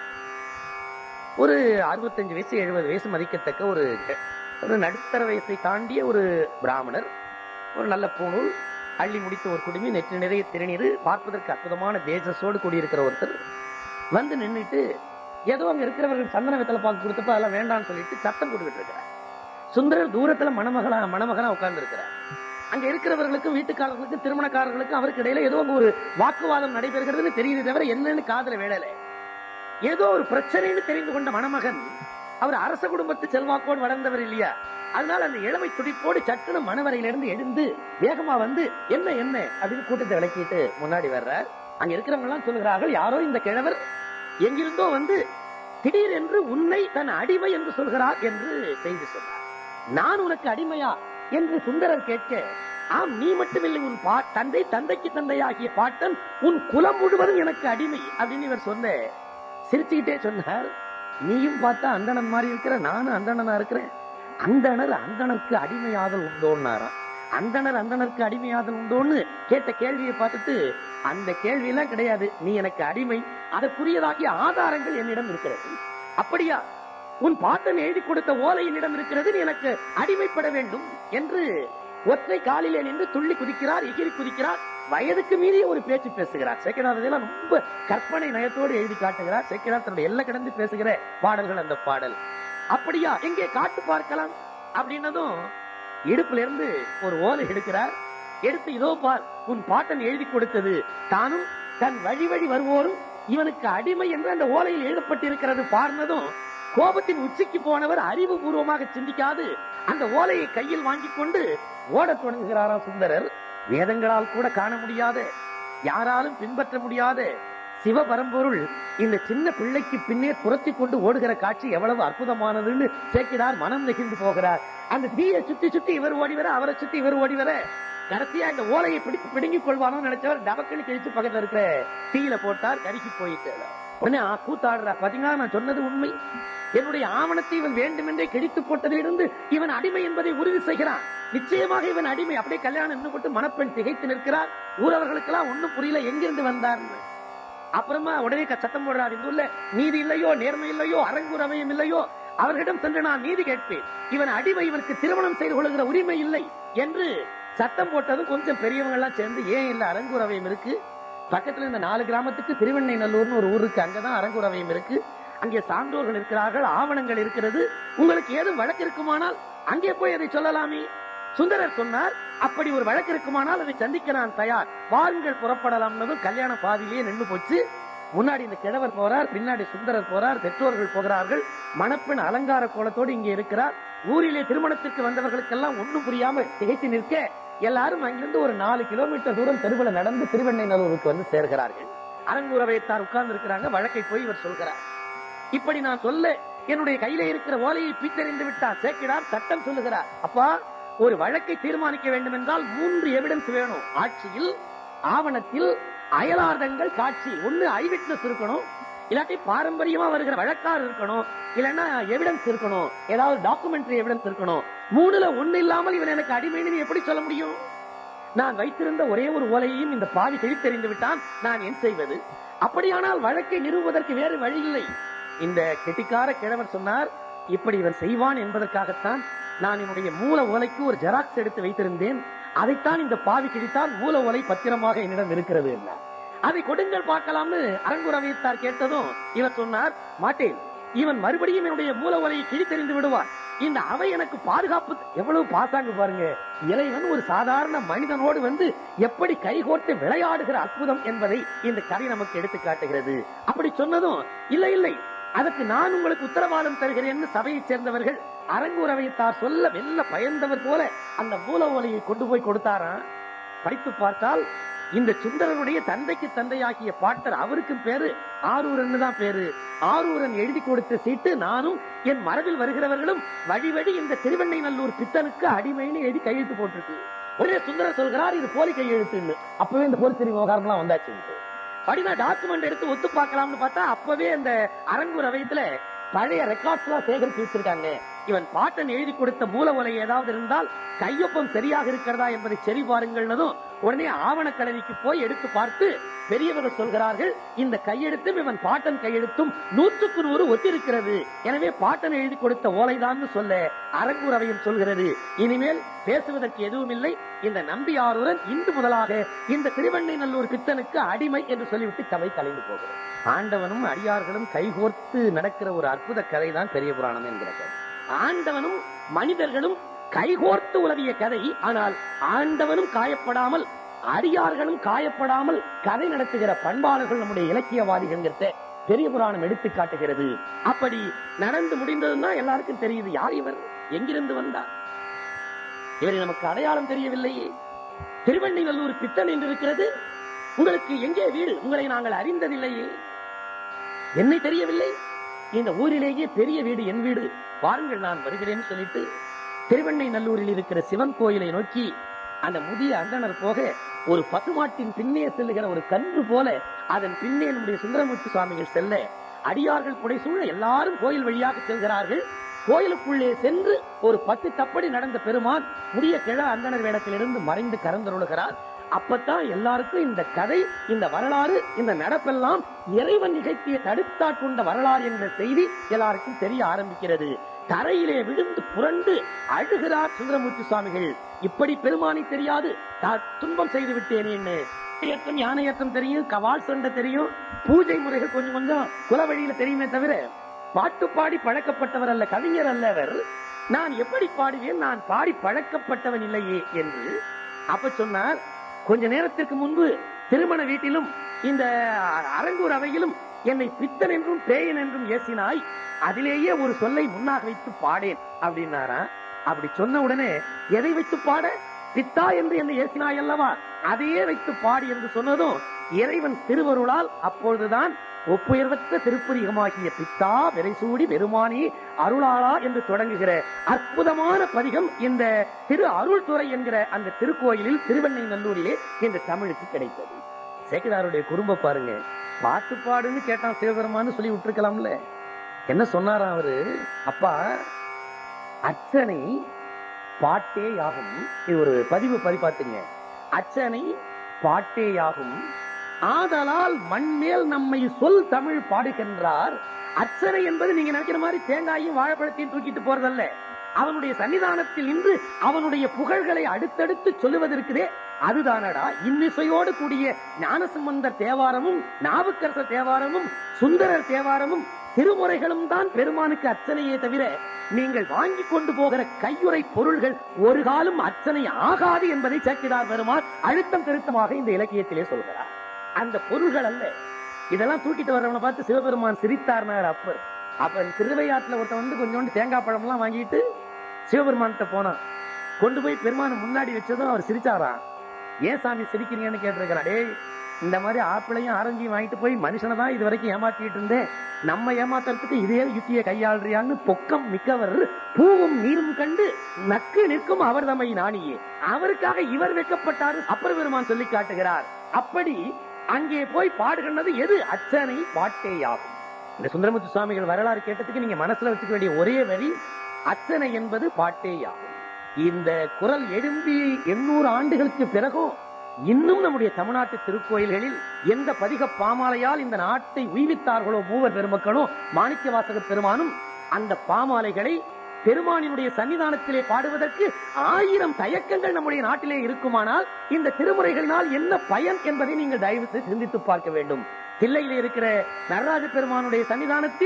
ஒரு அறுபத்தஞ்சு வயசு எழுபது வயசு மதிக்கத்தக்க ஒரு ஒரு நடுத்தர வயசை தாண்டிய ஒரு பிராமணர், ஒரு நல்ல பூணூல் அள்ளி முடித்த ஒரு குடுமி, நெற்று நிறைய திருநீர், பார்ப்பதற்கு அற்புதமான தேஜஸோடு கூடியிருக்கிற ஒருத்தர் வந்து நின்றுட்டு ஏதோ அங்க இருக்கிறவர்கள் சந்தன வெத்தலை பாக்கு கொடுத்தப்ப அதெல்லாம் வேண்டாம்னு சொல்லிட்டு சத்தம் போட்டுக்கிட்டு இருக்கிறார். சுந்தரர் தூரத்துல மணமகளா மணமகனா உட்கார்ந்து இருக்கிறார். அங்க இருக்கிறவர்களுக்கும் வீட்டுக்காரர்களுக்கும் திருமணக்காரர்களுக்கும் அவருக்கு இடையில ஏதோ ஒரு வாக்குவாதம் நடைபெறுகிறதுன்னு தெரியுது தவிர என்னன்னு காதல வேடல. ஏதோ ஒரு பிரச்சனைன்னு தெரிந்து கொண்ட மணமகன், அவர் அரச குடும்பத்து செல்வாக்கோடு வளர்ந்தவர் இல்லையா, அதனால அந்த இளமை துடிப்போடு சட்டுன மணவரையிலிருந்து எழுந்து வேகமா வந்து என்ன என்ன அப்படின்னு கூட்டத்தை விளக்கிட்டு முன்னாடி வர்றார். அங்க இருக்கிறவங்க எல்லாம் சொல்லுகிறார்கள், யாரோ இந்த கிழவர் எங்கிருந்தோ வந்து திடீர் என்று உன்னை தன் அடிமை என்று சொல்கிறார் என்று செய்தி சொன்னார். நான் உனக்கு அடிமையா என்று சுந்தரர் கேட்க, ஆம், நீ மட்டுமில்லை, உன் பா தந்தை தந்தைக்கு தந்தையாகிய பாட்டன் உன் குலம் முழுவதும் எனக்கு அடிமை அப்படின்னு இவர் சொன்ன. சிரிச்சுக்கிட்டே சொன்னார், நீயும் பார்த்தா அந்தணன் மாதிரி இருக்கிற, நானும் அந்தணனா இருக்கிறேன், அந்தணர் அந்தணருக்கு அடிமையாதல் உண்டோன்னாராம். அந்தணர் அந்தணருக்கு அடிமையாதல் உண்டோன்னு கேட்ட கேள்வியை பார்த்துட்டு, அந்த கேள்வி எல்லாம் கிடையாது, நீ எனக்கு அடிமை, அதற்குரியதாகிய ஆதாரங்கள் என்னிடம் இருக்கிறது. அப்படியா, உன் பாட்டன் எழுதி கொடுத்த ஓலை என்னிடம் இருக்கிறது, நீ எனக்கு அடிமைப்பட வேண்டும் என்று ஒற்றை காலிலே நின்று துள்ளி குதிக்கிறார், எகிரி குதிக்கிறார், வயதுக்கு மீறிய ஒரு பேச்சு பேசுகிறார். சேக்கிழார் ரொம்ப கற்பனை நயத்தோடு எழுதி காட்டுகிறார். சேக்கிழார் தன்னுடைய எல்லை கடந்து பேசுகிற பாடல்கள் அந்த பாடல். அப்படியா, எங்கே காட்டு பார்க்கலாம் அப்படின்னதும் இடுப்புல இருந்து ஒரு ஓலை எடுக்கிறார். எடுத்து, இதோ பார், உன் பாட்டன் எழுதி கொடுத்தது, தானும் தன் வழி வழி வருவோரும் இவனுக்கு அடிமை என்று அந்த ஓலையில் எழுதப்பட்டிருக்கிறது. பார்னதும் கோபத்தின் உச்சிக்கு போனவர் அறிவு பூர்வமாக சிந்திக்காது அந்த ஓலையை கையில் வாங்கி கொண்டு ஓடத் தொடங்குகிறாராம் சுந்தரர். வேதங்களால் கூட காண முடியாத, யாராலும் பின்பற்ற முடியாத சிவபரம்பொருள் இந்த சின்ன பிள்ளைக்கு பின்னே புரத்தி கொண்டு ஓடுகிற காட்சி எவ்வளவு அற்புதமானதுன்னு சேக்கிடார் மனம் நெகிழ்ந்து போகிறார். அந்த தீயை சுத்தி சுத்தி இவர் ஓடி வர, அவரை சுத்தி இவர் ஓடி வர, கடைசியா இந்த ஓலையை பிடித்து பிடுங்கிக் கொள்வானோ நினைச்சவர் டபக்குன்னு கிழிச்சு பக்கத்துல இருக்கிற தீயில போட்டார், கருகி போயிட்டு. உடனே கூத்தாடுறா, பாத்தீங்களா, நான் சொன்னது உண்மை, என்னுடைய ஆவணத்தை இவன் வேண்டுமென்றே கிழித்து போட்டதிலிருந்து இவன் அடிமை என்பதை உறுதி செய்கிறான். நிச்சயமாக இவன் அடிமை. அப்படியே கல்யாணம் இன்னும் போட்டு மணப்பெண் திகைத்து நிற்கிறார். ஊரவர்களுக்கெல்லாம் ஒன்னும் புரியல, எங்கிருந்து வந்தார். அப்புறமா உடனே சத்தம் போடுறார், இந்த ஊர்ல நீதி இல்லையோ, நேர்மை இல்லையோ, அரங்குரமையும் இல்லையோ, அவர்களிடம் சென்று நான் நீதி கேட்பேன், இவன் அடிமை, இவனுக்கு திருமணம் செய்து கொள்கிற உரிமை இல்லை என்று சத்தம் போட்டதும் கொஞ்சம் பெரியவங்க எல்லாம் சேர்ந்து, ஏன் இல்ல, அரங்குரவையும் இருக்கு, பக்கத்துல இந்த நாலு கிராமத்துக்கு திருவெண்ணை நல்லூர்னு ஒரு ஊருக்கு, அங்கதான் அரங்குரவையும் இருக்கு, அங்கே சான்றோர்கள் இருக்கிறார்கள், ஆவணங்கள் இருக்கிறது, உங்களுக்கு ஏதும் வழக்கு இருக்குமானால் அங்கே போய் அதை சொல்லலாமே. சுந்தரர் சொன்னார், அப்படி ஒரு வழக்கு இருக்குமானால் அதை சந்திக்க நான் தயார், வாருங்கள் புறப்படலாம்னதும் கல்யாணம் பாதியிலேயே நின்று போச்சு. முன்னாடி இந்த கிழவர் போறார், பின்னாடி சுந்தரர் போறார், பெற்றோர்கள் போகிறார்கள், மணப்பெண் அலங்கார கோலத்தோடு இங்கே இருக்கிறார். ஊரிலே திருமணத்திற்கு வந்தவர்களுக்கெல்லாம் ஒண்ணும் புரியாம திகைத்து நிற்க, எல்லாரும் அங்கிருந்து ஒரு நாலு கிலோமீட்டர் தூரம் தெருவில் நடந்து திருவெண்ணை நல்லூருக்கு வந்து சேர்கிறார்கள். அரங்குரவையத்தார் உட்கார்ந்து இருக்கிறாங்க. வழக்கை போய் இவர் சொல்கிறார், இப்படி நான் சொல்ல என்னுடைய கையில இருக்கிற ஓலையை பீத்தறிந்து விட்டார். சேக்கிடார் சட்டம் சொல்லுகிறார், அப்பா, ஒரு வழக்கை தீர்மானிக்க வேண்டும் என்றால் மூன்று எவிடன்ஸ் வேணும். ஆட்சியில், ஆவணத்தில், அயலார்தங்கள் காட்சி. ஒண்ணு ஐ விட்னஸ் இருக்கணும், இல்லாட்டி பாரம்பரியமா வருகிற வழக்கார் இருக்கணும், இல்லன்னா எவிடன்ஸ் இருக்கணும், ஏதாவது டாக்குமெண்டரி எவிடன்ஸ் இருக்கணும். மூணுல ஒண்ணு இல்லாமல் இவன் எனக்கு அடிமைன்னு எப்படி சொல்ல முடியும்? நான் வைத்திருந்த ஒரே ஒரு ஓலையையும் இந்த பாவி கிழித்தெறிந்து விட்டான், நான் என்ன செய்வது? அப்படியானால் வழக்கை நிறுவுவதற்கு வேறு வழி இல்லை. இந்த கெட்டிக்கார கிழவர் சொன்னார், இப்படி இவன் செய்வான் என்பதற்காகத்தான் நான் என்னுடைய மூல ஓலைக்கு ஒரு ஜெராக்ஸ் எடுத்து வைத்திருந்தேன், அதைத்தான் இந்த பாவி கிழித்தான், மூல ஓலை பத்திரமாக என்னிடம் இருக்கிறது என்றார். அதை கொடுங்கள் பார்க்கலாம்னு அரங்குரவையத்தார் கேட்டதும் இவர் சொன்னார், மாட்டேன், இவன் மறுபடியும் என்னுடைய மூல ஓலையை கிழித்தெறிந்து விடுவான், இந்த அவை எனக்கு பாதுகாப்பு. எவ்வளவு பாசாங்க பாருங்க. இறைவன் ஒரு சாதாரண மனிதனோடு வந்து எப்படி கைகோர்த்து விளையாடுகிற அற்புதம் என்பதை இந்த கதை நமக்கு எடுத்து காட்டுகிறது. அப்படி சொன்னதும் இல்லை இல்லை அதற்கு நான் உங்களுக்கு உத்தரவாதம் தருகிறேன் சபையைச் சேர்ந்தவர்கள் அரங்கூர் அவையத்தார் சொல்ல வெல்ல பயந்தவர் போல அந்த மூல ஓலையை கொண்டு போய் கொடுத்தாராம். படித்து பார்த்தால் இந்த சுந்தரனுடைய தந்தைக்கு தந்தையாகிய பாட்டர், அவருக்கும் பேரு ஆரூரன் தான் பேரு. ஆரூரன் எழுதி கொடுத்த சீட்டு நானும் என் மரபில் வருகிறவர்களும் வழி வழி இந்த திருவெண்ணைநல்லூர் பித்தனுக்கு அடிமைன்னு எழுதி கையெழுத்து போட்டிருக்கு. ஒரே சுந்தரர் சொல்கிறார் இது போலி கையெழுத்து. அப்பவே இந்த போலீஸ் விவகாரம் எல்லாம் வந்தாச்சு. படினா டாக்குமெண்ட் எடுத்து ஒத்து பார்க்கலாம்னு பார்த்தா அப்பவே அந்த அரங்கூர் அவையத்துல பழைய ரெக்கார்ட்ஸ் எல்லாம் சேகரித்து வச்சிருக்காங்க. இவன் பாட்டன் எழுதி கொடுத்த மூல ஓலை ஏதாவது இருந்தால் கையொப்பம் சரியாக இருக்கிறதா என்பதை சரி பாருங்கள்னதும் உடனே ஆவணக்கடவிக்கு போய் எடுத்து பார்த்து பெரியவர்கள் சொல்கிறார்கள் இந்த கையெழுத்தும் இவன் பாட்டன் கையெழுத்தும் நூற்றுக்கு நூறு ஒத்திருக்கிறது. எனவே பாட்டன் எழுதி கொடுத்த ஓலைதான் சொல்ல அரங்கூர் அவையும் சொல்கிறது. இனிமேல் பேசுவதற்கு எதுவும் இல்லை. இந்த நம்பியாரூரன் இன்று முதலாக இந்த திருவெண்ணைநல்லூர் பித்தனுக்கு அடிமை என்று சொல்லிவிட்டு கதை கலைந்து போகிறது. ஆண்டவனும் அடியார்களும் கைகோர்த்து நடக்கிற ஒரு அற்புத கதை தான் பெரிய புராணம் என்கிற கதை. ஆண்டவனும் மனிதர்களும் கைகோர்த்து உலவிய கதை. ஆனால் ஆண்டவனும் காயப்படாமல் அடியார்களும் காயப்படாமல் கதை நடத்துகிற பண்பாளர்கள் நம்முடைய இலக்கியவாதிகள் பெரிய புராணம் எடுத்து காட்டுகிறது. அப்படி நடந்து முடிந்ததுன்னா எல்லாருக்கும் தெரியுது யார் இவர், எங்கிருந்து வந்தார். இவரை நமக்கு அடையாளம் தெரியவில்லையே. திருவெண்ணைநல்லூர் பித்தன் என்று இருக்கிறது. உங்களுக்கு எங்கே வீடு, உங்களை நாங்கள் அறிந்ததில்லையே. என்னை தெரியவில்லை. இந்த ஊரிலேயே பெரிய வீடு என் வீடு, வாருங்கள் நான் வருகிறேன்னு சொல்லிட்டு திருவெண்ணைநல்லூரில் இருக்கிற சிவன் கோயிலை நோக்கி அந்த முதிய அந்தனர் போக ஒரு பசுமாட்டின் பின்னே செல்லுகிற ஒரு கன்று போல அதன் பின்னே நம்முடைய சுந்தரமூர்த்தி சுவாமிகள் செல்ல அடியார்கள் புடைசூழ எல்லாரும் கோயில் வழியாக செல்கிறார்கள். கோயிலுக்குள்ளே சென்று ஒரு பத்து தப்படி நடந்த பெருமான் முடிய கிழ அந்தனர் வேடத்திலிருந்து மறைந்து கறந்தருளுகிறார். அப்பத்தான் எல்லாருக்கும் இந்த கதை, இந்த வரலாறு, இந்த நடப்பெல்லாம் இறைவன் நிகழ்த்திய தடுத்தாட்கொண்ட வரலாறு என்ற செய்தி எல்லாருக்கும் தெரிய ஆரம்பிக்கிறது. தரையிலே விழுந்து புரண்டு அழுகிறார் சுந்தரமூர்த்தி சுவாமிகள். இப்படி பெருமானை தெரியாது, துன்பம் செய்து விட்டேனேன்னு. ஏற்றம் யானை ஏற்றம் தெரியும், கவால் சண்டை தெரியும், பூஜை முறைகள் கொஞ்சம் கொஞ்சம் குல வழியில தெரியுமே தவிர பாட்டு பாடி பழக்கப்பட்டவர் அல்ல, கவிஞர் அல்ல அவர். நான் எப்படி பாடுவேன், நான் பாடி பழக்கப்பட்டவன் இல்லையே என்று. அப்ப சொன்னார், கொஞ்ச நேரத்திற்கு முன்பு திருமண வீட்டிலும் இந்த அரங்கூர் அவையிலும் என்னை பித்தன் என்றும் பேயன் என்றும் ஏசினாய், அதிலேயே ஒரு சொல்லை முன்னாக வைத்து பாடேன் அப்படின்னாரா. அப்படி சொன்ன உடனே எதை வைத்து பாட, பித்தா என்று என்னை ஏசினாய் அல்லவா, அதையே வைத்து பாடி என்று சொன்னதும் இறைவன் திருவருளால் அப்பொழுதுதான் ஒப்புயர்வற்ற திருப்பதிகமாகிய பித்தா விரைசூடி பெருமானி அருளாளா என்று தொடங்குகிற அற்புதமான பதிகம் இந்த திரு அருள் துறை என்கிற அந்த திருக்கோயிலில் திருவெண்ணைநல்லூரிலே இந்த தமிழுக்கு கிடைத்தது. சேக்கிழாருடைய குறும்ப பாருங்க, பாட்டு பாடுன்னு கேட்டான் சிவபெருமான்னு சொல்லி விட்டுருக்கலாம்ல. என்ன சொன்னாராம் அவரு, அப்பா அச்சனை பாட்டே யாகும். இது ஒரு பதிவு பதிப்பாத்துங்க. அச்சனை பாட்டே யாகும், ஆதலால் மண்மேல் நம்மை சொல் தமிழ் பாடுகின்றார். அர்ச்சனை என்பது நீங்க நினைக்கிற மாதிரி தேங்காயும் வாழைப்பழத்தையும் தூக்கிட்டு போறதல்ல. அவனுடைய சன்னிதானத்தில் நின்று அவனுடைய புகழ்களை அடுத்தடுத்து சொல்லுவதற்குதே அதுதானடா. இன்னிசையோடு கூடிய ஞானசம்பந்தர் தேவாரமும் நாவுக்கரசர் தேவாரமும் சுந்தரர் தேவாரமும் திருமுறைகளும் தான் பெருமானுக்கு அர்ச்சனையே தவிர நீங்கள் வாங்கி கொண்டு போகிற கையுறை பொருள்கள் ஒரு காலம் அர்ச்சனை ஆகாது என்பதை சேக்கிழார் பெருமான் அழுத்தம் திருத்தமாக இந்த இலக்கியத்திலே சொல்கிறார். அந்த பொருள்கள் அல்ல. இதெல்லாம் தூக்கிட்டு வர்றவனை பார்த்து சிவபெருமான் சிரித்தார்னார் அப்பர். அப்ப திருவையாற்றுல ஒருத்த வந்து கொஞ்சோண்டு தேங்காய் பழம் எல்லாம் வாங்கிட்டு சிவபெருமான்கிட்ட போனான். கொண்டு போய் பெருமான முன்னாடி வச்சதும் அவர் சிரிச்சாராம். ஏன் சாமி சிரிக்கிறீங்கன்னு கேட்டிருக்கிறான். டேய், இந்த மாதிரி ஆப்பிளையும் ஆரஞ்சையும் வாங்கிட்டு போய் மனுஷனை தான் இது வரைக்கும் ஏமாத்திட்டு இருந்தேன், நம்ம ஏமாத்துறதுக்கு இதே யுத்தியை கையாளுறியான்னு பொக்கம் மிக்கவர் பூவும் நீரும் கண்டு நக்கு நிற்கும் அவர் தம்மை நாணியே. அவருக்காக இவர் வைக்கப்பட்டாரு அப்பர் பெருமான் சொல்லி காட்டுகிறார். அப்படி அங்கே போய் பாடுகின்றது எது? அச்சனை பாட்டேயாகும். இந்த சுந்தரமூர்த்தி சுவாமிகள் வரலாறு கேட்டதுக்கு நீங்க மனசுல வச்சுக்க வேண்டிய ஒரே வரி அச்சனை என்பது பாட்டேயாகும். இந்த குரல் எழும்பி எண்ணூறு ஆண்டுகளுக்கு பிறகும் இன்னும் நம்முடைய தமிழ்நாட்டு திருக்கோயில்களில் எந்த பதிக பாமாலையால் இந்த நாட்டை உய்வித்தார்களோ மூவர் பெருமக்களும் மாணிக்க வாசக பெருமானும், அந்த பாமாலைகளை பெருமானினுடைய சன்னிதானத்திலே பாடுவதற்கு ஆயிரம் தயக்கங்கள் நம்முடைய நாட்டிலே இருக்குமானால் இந்த திருமுறைகளினால் என்ன பயன் என்பதை நீங்கள் தயவு செய்து சிந்தித்து பார்க்க வேண்டும். தில்லையிலே இருக்கிற நடராஜ பெருமானுடைய சன்னிதானத்தில்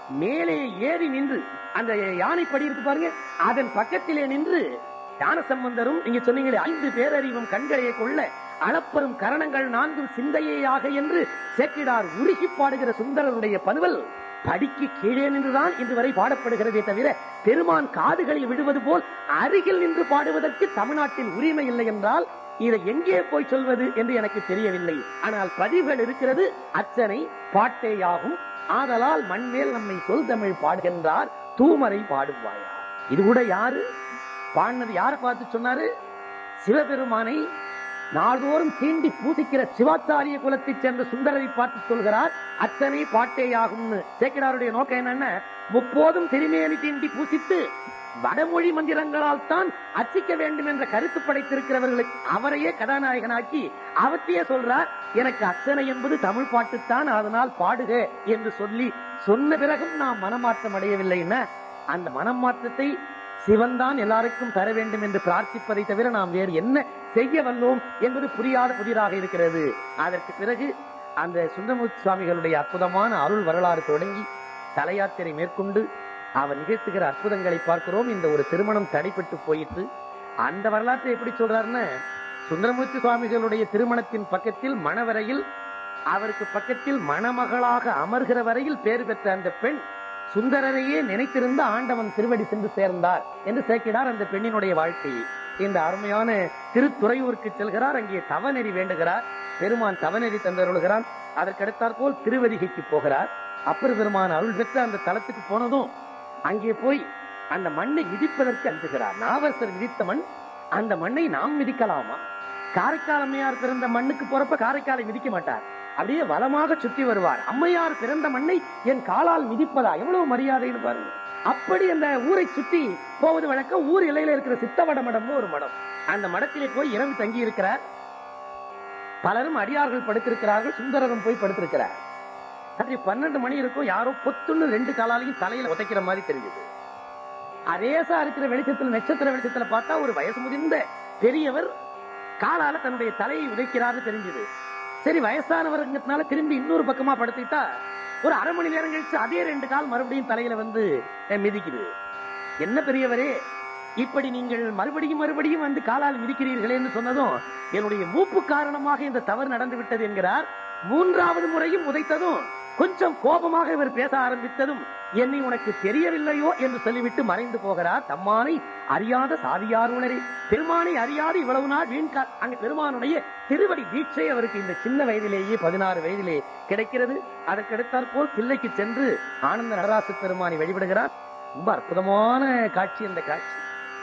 மேலே ஏறி நின்று அந்த யானைப்படி இருக்கு பாருங்க, அதன் பக்கத்திலே நின்று ஞானசம்பந்தரும் நீங்க சொன்னீங்களே ஐந்து பேரறிவும் கண்களையே கொள்ள அளப்பெரும் கரணங்கள் நான்கும் சிந்தையாக என்று சேக்கிடார் உருகி பாடுகிற சுந்தரருடைய பனுவல் படிக்கு கீழே நின்றுதான் இன்று வரை பாடப்படுகிறதே தவிர பெருமான் காதுகளில் விடுவது போல் அருகில் நின்று பாடுவதற்கு தமிழ்நாட்டில் உரிமை இல்லை என்றால் இதை எங்கே போய் சொல்வது என்று எனக்கு தெரியவில்லை. ஆனால் பதிவுகள் இருக்கிறது. அச்சனை பாட்டேயாகும் ஆதலால் மண்மேல் நம்மை சொல் தமிழ் பாடுகின்றார் தூமரை பாடுவாயா. இது கூட யாரு பாடினது? யாரை பார்த்து சொன்னாரு? சிவபெருமானை நாள்தோறும் தீண்டி பூசிக்கிற சிவாச்சாரிய குலத்தைச் சேர்ந்த சுந்தரரை பார்த்து சொல்கிறார் அத்தனை பாட்டேயாகும்னு. சேக்கிடாருடைய நோக்கம் என்னன்னா, முப்போதும் திருமேனி தீண்டி பூசித்து வடமொழி மந்திரங்களால் தான் அச்சிக்க வேண்டும் என்ற கருத்து படைத்திருக்கிறவர்களுக்கு அவரையே கதாநாயகனாக்கி அவற்றையே சொல்றார், எனக்கு அச்சனை என்பது தமிழ் பாட்டுத்தான், அதனால் பாடுக என்று சொல்லி சொன்ன பிறகும் நாம் மனமாற்றம் அடையவில்லைன்னா அந்த மனமாற்றத்தை சிவன் தான் எல்லாருக்கும் தர வேண்டும் என்று பிரார்த்திப்பதை தவிர நாம் வேறு என்ன செய்ய வல்லோம் என்பது புரியாத புதிராக இருக்கிறது. அதற்கு பிறகு அந்த சுந்தரமூர்த்தி சுவாமிகளுடைய அற்புதமான அருள் வரலாறு தொடங்கி தலையாத்திரை மேற்கொண்டு அவர் நிகழ்த்துகிற அற்புதங்களை பார்க்கிறோம். இந்த ஒரு திருமணம் தடைப்பட்டு போயிட்டு அந்த வரலாற்றை எப்படி சொல்றாருன்னா, சுந்தரமூர்த்தி சுவாமிகளுடைய திருமணத்தின் பக்கத்தில் மணவரையில் அவருக்கு பக்கத்தில் மணமகளாக அமர்கிற வரையில் பேர் பெற்ற அந்த பெண் சுந்தரரையே நினைத்திருந்த ஆண்டவன் திருவடி சென்று சேர்ந்தார் என்று சேக்கிடார் அந்த பெண்ணினுடைய வாழ்க்கையை. இந்த அருமையான திருத்துறையூருக்கு செல்கிறார். அங்கே தவநெறி வேண்டுகிறார். பெருமான் தவநெறி தந்தருளுகிறான். அதற்கடுத்தாற் போல் திருவதிகைக்கு போகிறார். அப்பர் பெருமான் அருள் பெற்ற அந்த தலத்துக்கு போனதும் அங்கே போய் அந்த மண்ணை மிதிப்பதற்கு அஞ்சுகிறார். நாவரசர் மிதித்த மண், அந்த மண்ணை நாம் மிதிக்கலாமா? காரைக்கால் அம்மையார் பிறந்த மண்ணுக்கு போறப்ப காரைக்காலை மிதிக்க மாட்டார், அப்படியே வளமாக சுற்றி வருவார். அம்மையார் பிறந்த மண்ணை என் காலால் மிதிப்பதா? எவ்வளவு மரியாதைன்னு பாருங்க. அப்படி அந்த ஊரை சுற்றி போவது வழக்கம். ஊர் எல்லையில இருக்கிற சித்தவட மடம்னு ஒரு மடம், அந்த மடத்திலே போய் இரவு தங்கி இருக்கிறார். பலரும் அடியார்கள் படுத்திருக்கிறார்கள், சுந்தரரும் போய் படுத்திருக்கிறார். அப்படி பன்னெண்டு மணி இருக்கும், யாரோ பொத்துன்னு ரெண்டு காலாலையும் தலையில உதைக்கிற மாதிரி தெரிஞ்சது. அரேசா இருக்கிற வெளிச்சத்துல, நட்சத்திர வெளிச்சத்துல பார்த்தா ஒரு வயசு முதிர்ந்த பெரியவர் காலால தன்னுடைய தலையை உதைக்கிறாரு தெரிஞ்சது. சரி, வயசானவர்னால திரும்பி இன்னொரு பக்கமா படுத்திட்டா ஒரு அரை மணி நேரம் கழிச்சு அதே ரெண்டு கால் மறுபடியும் தலையில வந்து மிதிக்குது. என்ன பெரியவரே, இப்படி நீங்கள் மறுபடியும் மறுபடியும் வந்து காலால் மிதிக்கிறீர்களே என்று சொன்னதும் என்னுடைய மூப்பு காரணமாக இந்த தவறு நடந்து விட்டது என்கிறார். மூன்றாவது முறையும் உதைத்ததும் கொஞ்சம் கோபமாக இவர் பேச ஆரம்பித்ததும் என்னை உனக்கு தெரியவில்லையோ என்று சொல்லிவிட்டு மறைந்து போகிறார். தம்மானை அறியாத சாதியாருளரே, பெருமானை அறியாது இவ்வளவு நாள் வீண்கால். அங்கு பெருமானுடைய திருவடி தீட்சை அவருக்கு இந்த சின்ன வயதிலேயே பதினாறு வயதிலே கிடைக்கிறது. அதற்கடுத்தாற் போல் தில்லைக்கு சென்று ஆனந்த நடராச பெருமானை வழிபடுகிறார். ரொம்ப அற்புதமான காட்சி அந்த காட்சி.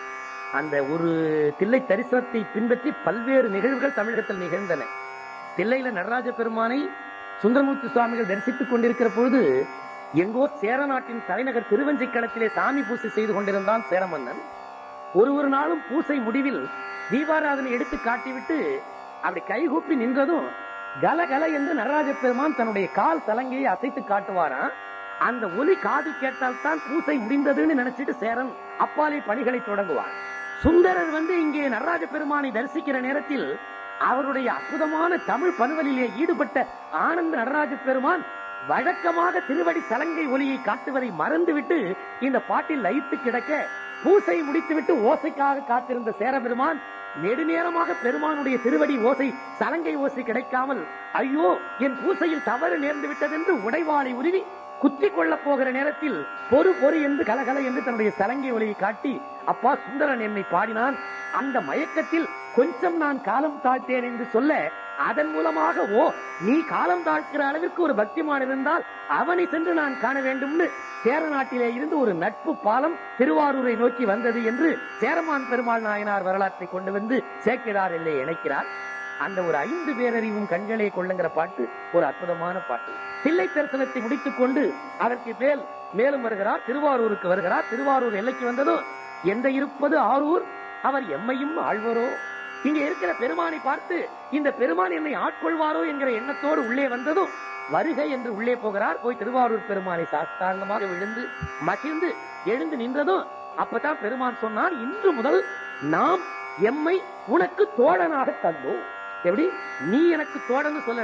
அந்த ஒரு தில்லை தரிசனத்தை பின்பற்றி பல்வேறு நிகழ்வுகள் தமிழகத்தில் நிகழ்ந்தன. தில்லையில நடராஜ பெருமானை சுந்தரமூர்த்தி சுவாமிகள் தரிசித்துக் கொண்டிருக்கிற பொழுது எங்கோ சேர நாட்டின் தலைநகர் திருவஞ்சிக்களத்திலே சாமி பூசை செய்து கொண்டிருந்தான் சேரமன்னன். ஒரு ஒரு நாளும் பூசை முடிவில் தீபாராதனை எடுத்து காட்டிவிட்டு அப்படி கைகூப்பி நின்றதும் கல கல என்று நடராஜ பெருமான் தன்னுடைய கால் சலங்கையை அசைத்து காட்டுவாராம். அந்த ஒலி காது கேட்டால் தான் பூசை முடிந்ததுன்னு நினைச்சிட்டு சேரன் அப்பாலே பணிகளை தொடங்குவார். சுந்தரர் வந்து இங்கே நடராஜ பெருமானை தரிசிக்கிற நேரத்தில் அவருடைய அற்புதமான தமிழ் பனுவலிலே ஈடுபட்ட ஆனந்த நடராஜ பெருமான் வழக்கமாக திருவடி சலங்கை ஒலியை காட்டுவதை மறந்துவிட்டு இந்த பாட்டில் லயித்து கிடக்க, பூசை முடித்துவிட்டு ஓசைக்காக காத்திருந்த சேரபெருமான் நெடுநேரமாக பெருமானுடைய திருவடி ஓசை சலங்கை ஓசை கிடைக்காமல், ஐயோ என் பூசையில் தவறு நேர்ந்து விட்டது என்று உடைவாளை உருவி குத்திக் கொள்ளப் போகிற நேரத்தில் பொறு பொறு என்று கலகல என்று தன்னுடைய சலங்கை ஒலியை காட்டி, அப்பா சுந்தரன் என்னை பாடினான், அந்த மயக்கத்தில் கொஞ்சம் நான் காலம் தாழ்த்தேன் என்று சொல்ல, அதன் மூலமாக ஓ நீ காலம் தாழ்க்கிற அளவிற்கு ஒரு பக்திமான் இருந்தால் அவனை சென்று நான் காண வேண்டும்னு சேர நாட்டிலே இருந்து ஒரு நட்பு பாலம் திருவாரூரை நோக்கி வந்தது என்று சேரமான் பெருமாள் நாயனார் வரலாற்றை கொண்டு வந்து சேக்கிழார் எல்லை இணைக்கிறார். அந்த ஒரு ஐந்து பேரறிவும் கண்களே கொள்ளுங்கிற பாட்டு ஒரு அற்புதமான பாட்டு. தில்லை தரிசனத்தை முடித்துக் கொண்டு அதற்கு மேல் மேலும் வருகிறார், திருவாரூருக்கு வருகிறார். திருவாரூர் எல்லைக்கு வந்ததும் எந்த இருப்பது ஆரூர் அவர் எம்மையும் ஆழ்வரோ, இங்க இருக்கிற பெருமானை பார்த்து இந்த பெருமான் என்னை ஆட்கொள்வாரோ என்கிற எண்ணத்தோடு உள்ளே வந்ததும் வருகை என்று உள்ளே போகிறார். போய் திருவாரூர் பெருமானை சாஸ்தாங்கமாக விழுந்து மகிழ்ந்து எழுந்து நின்றதும் அப்பதான் பெருமான் சொன்னார், இன்று முதல் நாம் எம்மை உனக்கு தோழனாக தந்தோம். எப்படி? நீ எனக்கு தோழன்னு சொல்லல,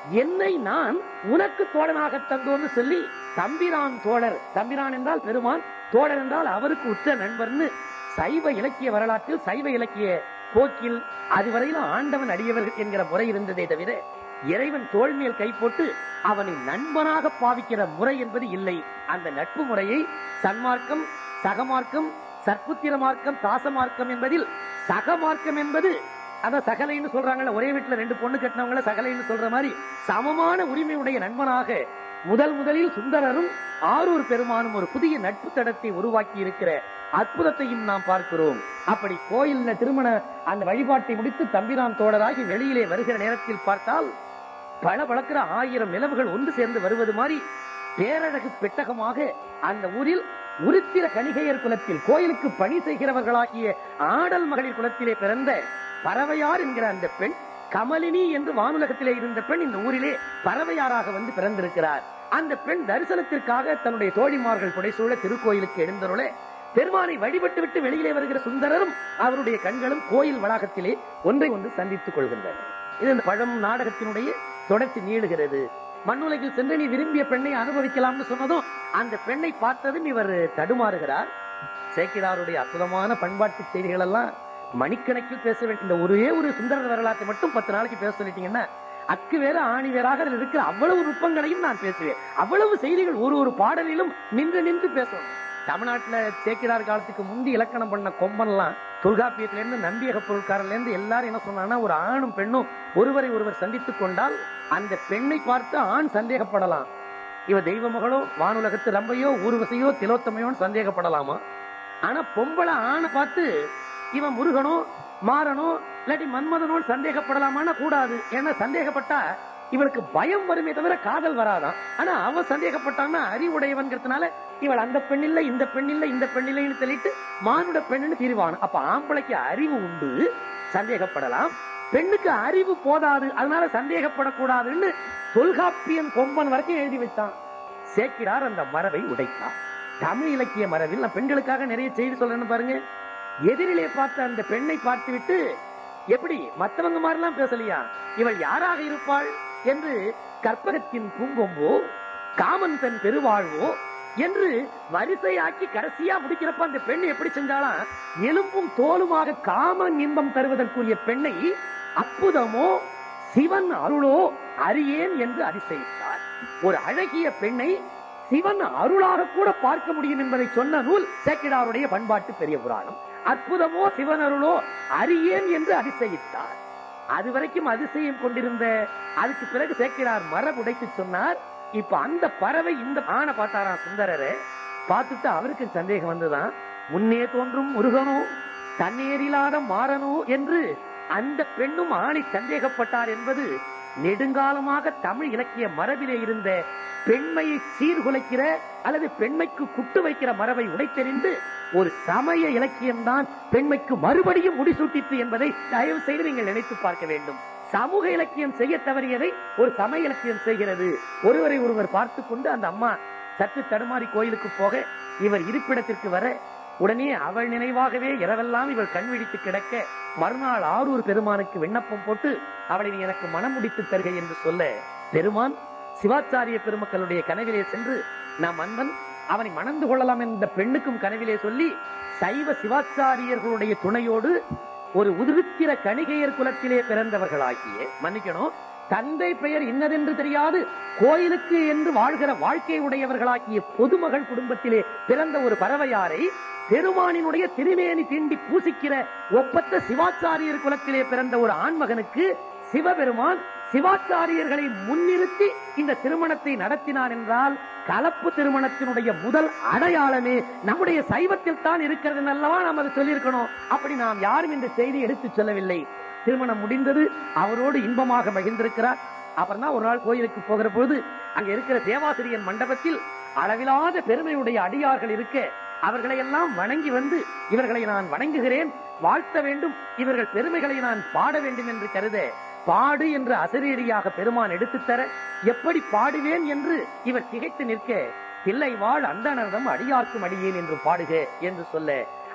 என்னை நான் உனக்கு தோழனாக தந்தோன்னு சொல்லி தம்பிரான் தோழர், தம்பிரான் என்றால் பெருமான், தோழர் என்றால் அவருக்கு உற்ற நண்பர்னு சைவ இலக்கிய வரலாற்றில் சைவ இலக்கிய போக்கில் அதுவரையிலும் ஆண்டவன் அடியவர்கள் என்கிற முறை இருந்ததே தவிர இறைவன் தோள் மேல் கை போட்டு அவனை நண்பனாக பாவிக்கிற முறை என்பது இல்லை. அந்த நட்பு முறையை சன்மார்க்கம், சகமார்க்கம், சற்புத்திர மார்க்கம், தாச மார்க்கம் என்பதில் சகமார்க்கம் என்பது அத சகலைன்னு சொல்றாங்கல்ல, ஒரே வீட்டுல ரெண்டு பொண்ணு கட்டினவங்கள சகலைன்னு சொல்ற மாதிரி சமமான உரிமையுடைய நண்பனாக முதல் முதலில் சுந்தரரும் ஆரூர் பெருமானும் ஒரு புதிய நட்பு தடத்தை உருவாக்கி இருக்கிற அற்புதத்தையும் நாம் பார்க்கிறோம். அப்படி கோயில்ல திருமண அந்த வழிபாட்டை முடித்து தம்பிரான் தோழராகி வெளியிலே வருகிற நேரத்தில் பார்த்தால் பல வளர்க்கிற ஆயிரம் நிலவுகள் ஒன்று சேர்ந்து வருவது மாதிரி பேரழகு பெட்டகமாக அந்த ஊரில் உருத்திர கணிகையர் குலத்தில் கோயிலுக்கு பணி செய்கிறவர்களாகிய ஆடல் மகளிர் குலத்திலே பிறந்த பறவையார் என்கிற அந்த பெண் கமலினி என்று வானுலகத்திலே இருந்த பெண் இந்த ஊரிலே பறவையாராக வந்து பிறந்திருக்கிறார். அந்த பெண் தரிசனத்திற்காக தன்னுடைய தோழிமார்கள் புடைசூழ திருக்கோயிலுக்கு எழுந்தருள பெருமானை வழிபட்டு விட்டு வெளியிலே வருகிற சுந்தரரும் அவருடைய கண்களும் கோயில் வளாகத்திலே ஒன்றை ஒன்று சந்தித்துக் கொள்கின்றன. இது இந்த பழம் நாடகத்தினுடைய தொடர்ச்சி நீளுகிறது. மண்ணுலகில் சென்று நீ விரும்பிய பெண்ணை அனுபவிக்கலாம்னு சொன்னதும் அந்த பெண்ணை பார்த்ததும் இவர் தடுமாறுகிறார். சேக்கிழாருடைய அற்புதமான பண்பாட்டு செய்திகள் எல்லாம் மணிக்கணக்கில் பேச வேண்டிய இந்த ஒரே ஒரு சுந்தர வரலாற்றை மட்டும் பத்து நாளைக்கு பேச சொல்லிட்டீங்கன்னா அக்கு வேற ஆணி வேறாக அதில் இருக்கிற அவ்வளவு நுட்பங்களையும் நான் பேசுவேன். அவ்வளவு செய்திகள் ஒரு ஒரு பாடலிலும் நின்று நின்று பேசணும். தமிழ்நாட்டுல சேக்கிழார் காலத்துக்கு முந்தி இலக்கணம் பண்ண கொம்பன்லாம் தொல்காப்பியத்தில இருந்து நம்பியக பொருட்காரர்ல இருந்து எல்லாரும் என்ன சொன்னாங்கன்னா, ஒரு ஆணும் பெண்ணும் ஒருவரை ஒருவர் சந்தித்துக் கொண்டால் அந்த பெண்ணை பார்த்து ஆண் சந்தேகப்படலாம். இவ தெய்வ மகளோ, வானுலகத்து ரம்பையோ, ஊர்வசையோ, திலோத்தமையோன்னு சந்தேகப்படலாமா? ஆனா பொம்பளை ஆணை பார்த்து இவன் முருகனோ மாறனோ இல்லாட்டி மன்மதனோ சந்தேகப்படலாமான்னா கூடாது. ஏன்னா சந்தேகப்பட்டா இவளுக்கு பயம் வருமே தவிர காதல் வராதான். ஆனா அவ சந்தேகப்பட்டான்னா அறிவுடையவன்கிறதுனால இவள் அந்த பெண் இல்ல, இந்த பெண் இல்ல, இந்த பெண் இல்லைன்னு சொல்லிட்டு மானுட பெண்ணுன்னு தீர்வான். அப்ப ஆம்பளைக்கு அறிவு உண்டு, சந்தேகப்படலாம். பெண்ணுக்கு அறிவு போதாது, அதனால சந்தேகப்படக்கூடாதுன்னு தொல்காப்பியன் கொம்பன் வரைக்கும் எழுதி வச்சான். சேக்கிழார் அந்த மரபை உடைத்தார். தமிழ் இலக்கிய மரபில் நான் பெண்களுக்காக நிறைய செய்தி சொல்றேன்னு பாருங்க. எதிரிலே பார்த்த அந்த பெண்ணை பார்த்து விட்டு எப்படி மற்றவங்க மாதிரிலாம் பேசலையா, இவள் யாராக இருப்பாள் என்று கற்பகத்தின் பூங்கொம்போ காமன் தன் பெருவாழ்வோ என்று வரிசையாக்கி கடைசியா முடிக்கிறப்ப அந்த பெண் எப்படி செஞ்சாலாம், எலும்பும் தோலுமாக காமன் இன்பம் தருவதற்குரிய பெண்ணை அற்புதமோ சிவன் அருளோ அறியேன் என்று அதிசயித்தார். ஒரு அழகிய பெண்ணை சிவன் அருளாக கூட பார்க்க முடியும் என்பதை சொன்ன நூல் சேக்கிழாருடைய பண்பாட்டு பெரிய புராணம். அற்புதமோ சிவன் அருளோ அறியேன் என்று அதிசயித்தார். அதுவரைக்கும் அதிசயம் கொண்டிருந்த அதுக்கு பிறகு சேக்கிழார் மரபுடைத்து சொன்னார். இப்ப அந்த பறவை இந்த ஆணை பார்த்தாராம் சுந்தரரை. பார்த்துட்டு அவருக்கு சந்தேகம் வந்துதான், முன்னே தோன்றும் முருகனோ தன்னேரில்லாத மாறனோ என்று அந்த பெண்ணும் ஆணை சந்தேகப்பட்டார் என்பது நெடுங்காலமாக தமிழ் இலக்கிய மரபிலே இருந்த பெண்மையை சீர்குலைக்கிற அல்லது பெண்மைக்கு குட்டு வைக்கிற மரபை உடைத்தெறிந்து ஒரு சமய இலக்கியம்தான் பெண்மைக்கு மறுபடியும் முடிசூட்டிற்று என்பதை தயவு செய்து நீங்கள் நினைத்து பார்க்க வேண்டும். சமூக இலக்கியம் செய்ய தவறியதை ஒரு சமய இலக்கியம் செய்கிறது. ஒருவரை ஒருவர் பார்த்து கொண்டு அந்த அம்மா சற்று தடுமாறி கோயிலுக்கு போக இவர் இருப்பிடத்திற்கு வர உடனே அவள் நினைவாகவே இரவெல்லாம் இவள் கண் விழித்து கிடக்க மறுநாள் ஆரூர் பெருமானுக்கு விண்ணப்பம் போட்டு அவளை நீ எனக்கு மனம் முடித்து தருக என்று சொல்ல பெருமான் சிவாச்சாரிய பெருமக்களுடைய கனவிலே சென்று நாம் அன்பன் அவனை மணந்து கொள்ளலாம் என்ற பெண்ணுக்கும் கனவிலே சொல்லி சைவ சிவாச்சாரியர்களுடைய துணையோடு ஒரு உதிர்த்திர கணிகையர் குலத்திலே பிறந்தவர்களாகிய, மன்னிக்கணும், தந்தை பெயர் இன்னதென்று தெரியாது கோயிலுக்கு என்று வாழ்கிற வாழ்க்கை உடையவர்களாகிய பொதுமகள் குடும்பத்திலே பிறந்த ஒரு பறவையாரை பெருமானினுடைய திருமேனி தீண்டி பூசிக்கிற ஒப்பற்ற சிவாச்சாரியர் குலத்திலே பிறந்த ஒரு ஆண்மகனுக்கு சிவபெருமான் சிவாச்சாரியர்களை முன்னிறுத்தி இந்த திருமணத்தை நடத்தினார் என்றால் கலப்பு திருமணத்தினுடைய முதல் அடையாளமே நம்முடைய சைவத்தில் தான் இருக்கிறது அல்லவா நாம் அதை சொல்லியிருக்கணும். அப்படி நாம் யாரும் இந்த செய்தி எடுத்து சொல்லவில்லை. திருமணம் முடிந்தது, அவரோடு இன்பமாக மகிழ்ந்திருக்கிறார். அப்புறம் தான் ஒரு நாள் கோயிலுக்கு போகிற பொழுது அங்க இருக்கிற தேவாசிரியன் மண்டபத்தில் அளவிலாத பெருமையுடைய அடியார்கள் இருக்க அவர்களை எல்லாம் வணங்கி வந்து இவர்களை நான் வணங்குகிறேன், வாழ்த்த வேண்டும், இவர்கள் பெருமைகளை நான் பாட வேண்டும் என்று கருத பாடு என்று அசரீரியாக பெருமான் எடுத்துத்தர எப்படி பாடுவேன் என்று இவர் திகைத்து நிற்க தில்லை வாழ் அந்தணரிடம் அடியார்க்கும் அடியேன் என்று பாடுக என்று சொல்ல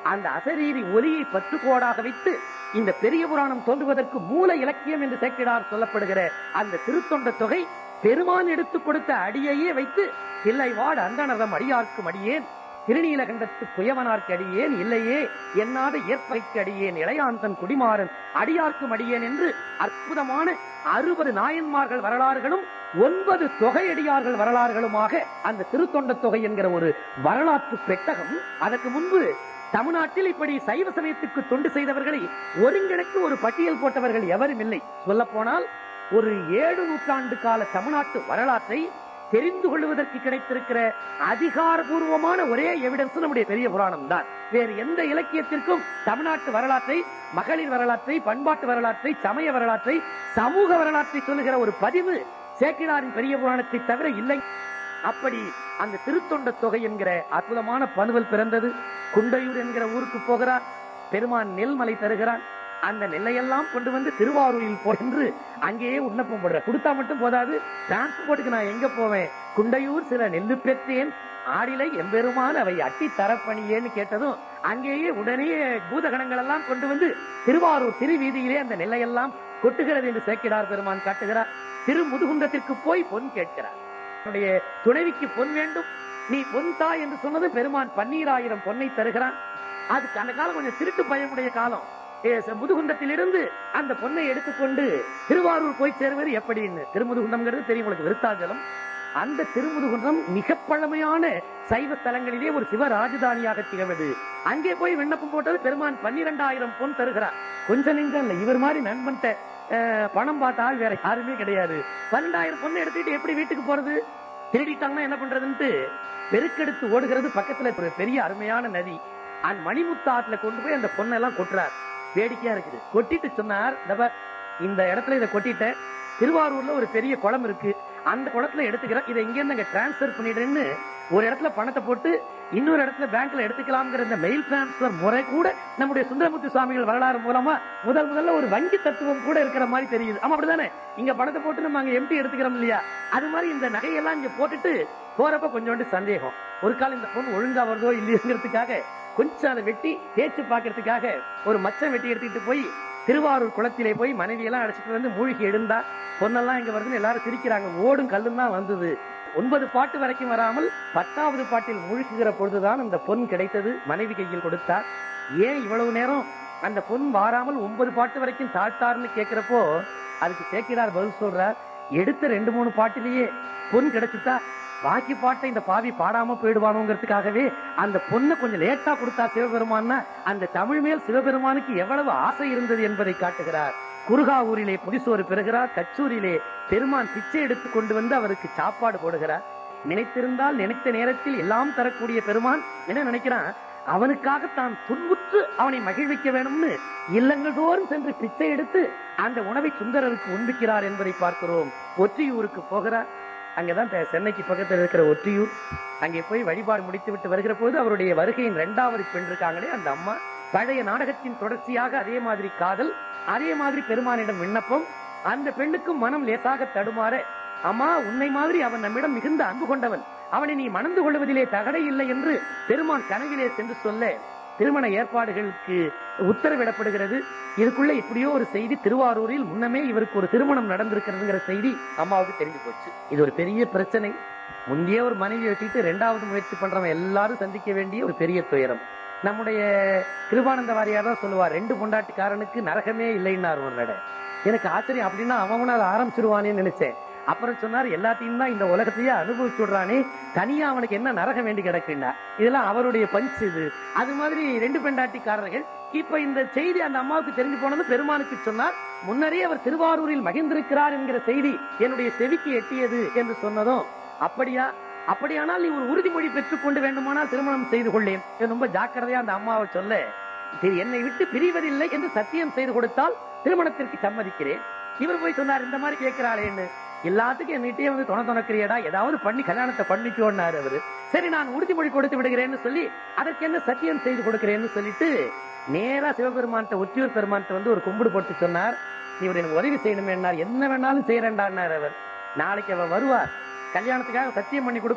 அந்த அசரீரி ஒலியை பற்றுக்கோடாக வைத்து இந்த பெரிய புராணம் தோன்றுவதற்கு மூல இலக்கியம் என்று சேக்கிழார் சொல்லப்படுகிற அந்த திருத்தொண்ட தொகை பெருமான் எடுத்துக் கொடுத்த அடியையே வைத்து தில்லைவாடு அந்தணரம் அடியார்க்கும் அடியேன், திருநீலகண்டத்து குயவனார்க்கு அடியேன், இல்லையே எண்ணாத ஏற்பைக்கு அடியேன், இளையாந்தன் குடிமாறன் அடியார்க்கும் அடியேன் என்று அற்புதமான அறுபது நாயன்மார்கள் வரலாறுகளும் ஒன்பது தொகையடியார்கள் வரலாறுகளுமாக அந்த திருத்தொண்ட தொகை என்கிற ஒரு வரலாற்று பெட்டகம். அதற்கு முன்பு தமிழ்நாட்டில் இப்படி சைவ சமயத்துக்கு தொண்டு செய்தவர்களை ஒருங்கிணைக்கு ஒரு பட்டியல் போட்டவர்கள் எவரும் இல்லை. சொல்ல போனால் ஒரு ஏழு நூற்றாண்டு கால தமிழ்நாட்டு வரலாற்றை தெரிந்து கொள்வதற்கு கிடைத்திருக்கிற அதிகாரபூர்வமான ஒரே எவிடன்ஸ் நம்முடைய பெரிய புராணம் தான். வேறு எந்த இலக்கியத்திற்கும் தமிழ்நாட்டு வரலாற்றை, மகளிர் வரலாற்றை, பண்பாட்டு வரலாற்றை, சமய வரலாற்றை, சமூக வரலாற்றை சொல்லுகிற ஒரு பதிவு சேக்கிழாரின் பெரிய புராணத்தை தவிர இல்லை. அப்படி அந்த திருத்தொண்ட தொகை என்கிற அற்புதமான பணுவல் பிறந்தது. குண்டையூர் என்கிற ஊருக்கு போகிறார். பெருமான் நெல்மலை தருகிறான். அந்த நெல்லையெல்லாம் கொண்டு வந்து திருவாரூரில் போன்று அங்கேயே விண்ணப்பம் போடுற. கொடுத்தா மட்டும் போதாது, டிரான்ஸ்போர்ட்டுக்கு நான் எங்க போவேன்? குண்டையூர் சில நெல்லு பெற்றேன் ஆடிலை எம்பெருமான் அவை அட்டி தரப்பணியேன்னு கேட்டதும் அங்கேயே உடனே பூதகணங்கள் எல்லாம் கொண்டு வந்து திருவாரூர் திருவீதியிலே அந்த நெல்லையெல்லாம் கொட்டுகிறது என்று சேக்கிழார் பெருமான் காட்டுகிறார். திருமுதுகுன்றத்திற்கு போய் பொன் கேட்கிறார். என்னுடைய துணைவிக்கு பொன் வேண்டும், நீ பொன் தா என்று சொன்னது பெருமான் பன்னீராயிரம் பொன்னை தருகிறான். அதுக்கு அந்த காலம் கொஞ்சம் திருட்டு பயமுடைய காலம். முதுகுண்டத்திலிருந்து அந்த பொன்னை எடுத்துக்கொண்டு திருவாரூர் போய் சேருவது எப்படின்னு. திருமுதுகுண்டம்ங்கிறது தெரியும் உங்களுக்கு, விருத்தாச்சலம். அந்த திருமுதுகுன்றம் மிக பழமையான சைவ ஸ்தலங்களிலே ஒரு சிவ ராஜதானியாக திகழ்வது. அங்கே போய் விண்ணப்பம் போட்டது பெருமான் பன்னிரெண்டாயிரம் பொன் தருகிறார். கொஞ்சம் நெஞ்சம் இல்ல, இவர் மாதிரி நண்பன்ட்ட பணம் பார்த்தால் வேற யாருமே கிடையாது. பன்னெண்டாயிரம் பொண்ணை எடுத்துட்டு எப்படி வீட்டுக்கு போறது? திருடிட்டாங்கன்னா என்ன பண்றதுன்ட்டு பெருக்கெடுத்து ஓடுகிறது. பக்கத்துல ஒரு பெரிய அருமையான நதி, அந்த மணிமுத்து ஆற்றுல கொண்டு போய் அந்த பொண்ணெல்லாம் கொட்டுறார். வேடிக்கையா இருக்குது. கொட்டிட்டு சொன்னார், இந்த இடத்துல இதை கொட்டிட்டேன், திருவாரூர்ல ஒரு பெரிய குளம் இருக்கு, அந்த குளத்துல எடுத்துக்கிறேன், இதை இங்க இருந்து டிரான்ஸ்பர் பண்ணிடுறேன்னு ஒரு இடத்துல பணத்தை போட்டு இன்னொரு இடத்துல பேங்க்ல எடுத்துக்கலாம்ங்கிற இந்த மெயில் டிரான்ஸ்பர் முறை கூட நம்முடைய சுந்தரமூர்த்தி சுவாமிகள் வரலாறு மூலமா முதல் முதல்ல ஒரு வங்கி தத்துவம் கூட இருக்கிற மாதிரி தெரியுது. ஆமா அப்படிதானே? இங்க பணத்தை போட்டு நம்ம அங்க எம்டி எடுத்துக்கிறோம் இல்லையா? அது மாதிரி இந்த நகையெல்லாம் இங்க போட்டுட்டு போறப்ப கொஞ்சோண்டு சந்தேகம். ஒரு காலம் இந்த பொண்ணு ஒழுங்கா வருதோ இல்லையோங்கிறதுக்காக கொஞ்சம் அதை வெட்டி தேய்ச்சி பாக்கிறதுக்காக ஒரு மச்சம் வெட்டி எடுத்துக்கிட்டு போய் திருவாரூர் குளத்திலே போய் மனைவியெல்லாம் அழைச்சிட்டு வந்து மூழ்கி எழுந்தா பொண்ணெல்லாம் இங்க வருதுன்னு எல்லாரும் சிரிக்கிறாங்க. ஓடும் கல்லும் தான் வந்தது. ஒன்பது பாட்டு வரைக்கும் வராமல் பத்தாவது பாட்டில் மூழ்குகிற பொழுதுதான் அந்த பொன் கிடைத்தது. மனைவி கையில் கொடுத்தார். ஏன் இவ்வளவு நேரம் அந்த பொன் வாராமல் ஒன்பது பாட்டு வரைக்கும் தாழ்த்தார்னு கேட்கிறப்போ அதுக்கு சேக்கிழார் பதில் சொல்றார், எடுத்த ரெண்டு மூணு பாட்டிலேயே பொன் கிடைச்சுட்டா பாக்கி பாட்டை இந்த பாவி பாடாம போயிடுவானுங்கிறதுக்காகவே அந்த பொண்ணை கொஞ்சம் லேட்டா கொடுத்தா சிவபெருமான்னா அந்த தமிழ் மேல் சிவபெருமானுக்கு எவ்வளவு ஆசை இருந்தது என்பதை காட்டுகிறார். குருகாவூரிலே புதிசோறு பெறுகிறார். கச்சூரிலே பெருமான் பிச்சை எடுத்து கொண்டு வந்து அவருக்கு சாப்பாடு போடுகிறார். நினைத்திருந்தால் நினைத்த நேரத்தில் எல்லாம் தரக்கூடிய பெருமான் என்ன நினைக்கிறான், அவனுக்காக தான் துன்புற்று அவனை மகிழ்விக்க வேணும்னு இல்லங்கள் தோறும் சென்று பிச்சை எடுத்து அந்த உணவை சுந்தரருக்கு உண்பிக்கிறார் என்பதை பார்க்கிறோம். ஒற்றியூருக்கு போகிறார். அங்கதான் சென்னைக்கு பக்கத்தில் இருக்கிற ஒற்றியூர். அங்கே போய் வழிபாடு முடித்து விட்டு வருகிற போது அவருடைய வருகையின் இரண்டாவது பெண் இருக்காங்களே அந்த அம்மா, பழைய நாடகத்தின் தொடர்ச்சியாக அதே மாதிரி காதல், அதே மாதிரி பெருமானிடம் விண்ணப்பம். அந்த பெண்ணுக்கும் மனம் லேசாக தடுமாற, அம்மா உன்னை மாதிரி அவன் நம்மிடம் மிகுந்த அன்பு கொண்டவன், அவனை நீ மணந்து கொள்வதிலே தகடை இல்லை என்று பெருமான் கனவிலே சென்று சொல்ல திருமண ஏற்பாடுகளுக்கு உத்தரவிடப்படுகிறது. இதுக்குள்ள இப்படியோ ஒரு செய்தி, திருவாரூரில் முன்னமே இவருக்கு ஒரு திருமணம் நடந்திருக்கிறதுங்கிற செய்தி அம்மாவுக்கு தெரிஞ்சு போச்சு. இது ஒரு பெரிய பிரச்சனை. முந்தைய ஒரு மனைவி வச்சுட்டு இரண்டாவது முயற்சி பண்றவன் எல்லாரும் சந்திக்க வேண்டிய ஒரு பெரிய துயரம். நம்முடைய கிருபானந்த வாரியார் தான் சொல்லுவார், ரெண்டு பொண்டாட்டிக்காரனுக்கு நரகமே இல்லைன்னார் ஒரு நட. எனக்கு ஆச்சரியம், அப்படின்னா அவன் அதை ஆரம்பிச்சிருவானேன்னு நினைச்சேன். அப்புறம் சொன்னார், எல்லாத்தையும் தான் இந்த உலகத்தையே அனுபவிச்சு விடுறானே, தனியா அவனுக்கு என்ன நரகம் வேண்டி கிடக்குன்னா இதெல்லாம் அவருடைய பஞ்ச். இது அது மாதிரி ரெண்டு பெண்டாட்டிக்காரர்கள். இப்ப இந்த செய்தி அந்த அம்மாவுக்கு தெரிஞ்சு போனது பெருமானுக்கு சொன்னார். முன்னரே அவர் திருவாரூரில் மகிழ்ந்திருக்கிறார் என்கிற செய்தி என்னுடைய செவிக்கு எட்டியது என்று சொன்னதும், அப்படியா, அப்படியானால் நீ ஒரு உறுதிமொழி பெற்றுக் கொண்டு வேண்டுமானால் திருமணம் செய்து கொள்ளேன். ரொம்ப ஜாக்கிரதையா அந்த அம்மாவை சொல்ல, என்னை விட்டு பிரிவதில்லை என்று சத்தியம் செய்து கொடுத்தால் திருமணத்திற்கு சம்மதிக்கிறேன். இவர் போய் சொன்னார், இந்த மாதிரி கேட்கிறாளேன்னு, எல்லாத்துக்கும் என்கிட்டயே வந்து துணை துணக்கிறியடா, ஏதாவது பண்ணி கல்யாணத்தை பண்ணிக்கோன்னாரு அவரு. சரி நான் உறுதிமொழி கொடுத்து விடுகிறேன்னு சொல்லி அதற்கு என்ன சத்தியம் செய்து கொடுக்கிறேன்னு சொல்லிட்டு நேரா சிவபெருமான்ட்ட ஒற்றியூர் பெருமான்ட்ட வந்து ஒரு கும்பிடு போட்டு சொன்னார், இவர் எனக்கு உதவி செய்யணுமே, என்ன வேணாலும் செய்யறேன்டார் அவர். நாளைக்கு அவர் வருவார், கல்யாணத்துக்காக சத்தியம் பண்ணி கொடுப்பேன்,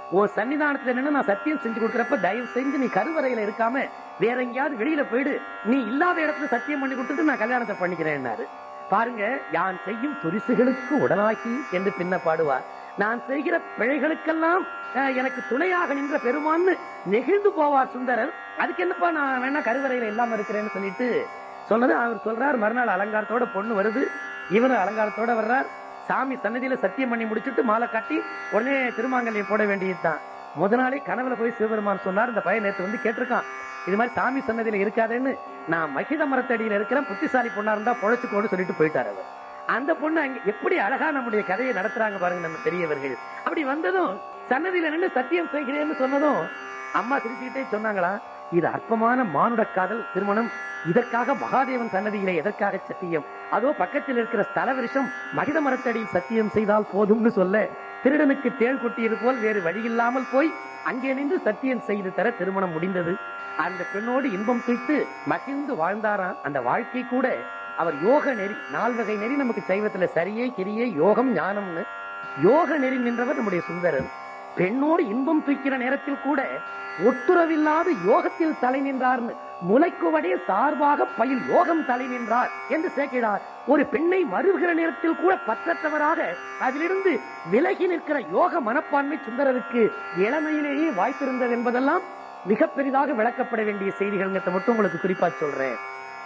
உன் சன்னிதானத்துல நின்று நான் சத்தியம் செஞ்சு கொடுக்கறப்ப தயவு செஞ்சு நீ கருவறையில இருக்காம வேற எங்கேயாவது வெளியில போயிடு, நீ இல்லாத இடத்துல சத்தியம் பண்ணி கொடுத்துட்டு நான் கல்யாணத்தை பண்ணிக்கிறேன்னாரு. பாருங்க, யான் செய்யும் துரிசுகளுக்கு உடனாகி என்று பின்ன பாடுவார். நான் செய்கிற பிழைகளுக்கெல்லாம் எனக்கு துணையாக நின்ற பெருமான்னு நெகிழ்ந்து போவார் சுந்தரர். அதுக்கு என்னப்பா நான் வேணா கருவறையில இல்லாம இருக்கிறேன்னு சொல்லிட்டு சொன்னது. அவர் சொல்றார், மறுநாள் அலங்காரத்தோட பொண்ணு வருது, இவரும் அலங்காரத்தோட வர்றார். சாமி சன்னதியில சத்தியம் பண்ணி முடிச்சுட்டு மாலை காட்டி உடனே திருமாங்கல்யம் போட வேண்டியதுதான். முத நாளே கனவுல போய் சிவபெருமான் சொன்னார், இந்த பையன் நேற்று வந்து கேட்டிருக்கான், இது மாதிரி சாமி சன்னதியில இருக்காதேன்னு, நான் மகித மரத்தடியில இருக்கிறேன், புத்திசாலி பொண்ணா இருந்தா பொழைச்சுக்கோன்னு சொல்லிட்டு போயிட்டார் அவர். அந்த பொண்ணு அங்க எப்படி அழகா நம்முடைய கதையை நடத்துறாங்க பாருங்க நம்ம பெரியவர்கள். அப்படி வந்ததும் சன்னதியில நின்று சத்தியம் செய்கிறேன்னு சொன்னதும் அம்மா சிரிச்சுக்கிட்டே சொன்னாங்களா, இது அற்பமான மானுட காதல் திருமணம், இதற்காக மகாதேவன் சன்னதியிலே எதற்காக சத்தியம், அதோ பக்கத்தில் இருக்கிற ஸ்தல விருஷம் மகித மரத்தடியில் சத்தியம் செய்தால் போதும்னு சொல்ல, திருடனுக்கு தேள் கொட்டியது போல் வேறு வழியில்லாமல் போய் அங்கே நின்று சத்தியம் செய்து தர திருமணம் முடிந்தது. அந்த பெண்ணோடு இன்பம் துய்த்து மகிழ்ந்து வாழ்ந்தாராம். அந்த வாழ்க்கை கூட அவர் யோக நெறி, நால்வகை நெறி நமக்கு சைவத்துல சரியை கிரியை யோகம் ஞானம்னு யோக நெறி நின்றவர் நம்முடைய சுந்தரர். பெண்ணோடு இன்பம் துய்க்கிற நேரத்தில் கூட ஒட்டுறவில்லாத யோகத்தில் தலை நின்றார்னு, முளைக்குவடைய சார்பாக பயில் யோகம் தலை நின்றார் என்று சேர்க்கிறார். ஒரு பெண்ணை மறுகிற நேரத்தில் கூட பற்றற்றவராக அதிலிருந்து விலகி நிற்கிற யோக மனப்பான்மை சுந்தரருக்கு இளமையிலேயே வாய்த்திருந்தது என்பதெல்லாம் மிக பெரிதாக விளக்கப்பட வேண்டிய செய்திகள் மட்டும் உங்களுக்கு குறிப்பா சொல்றேன்.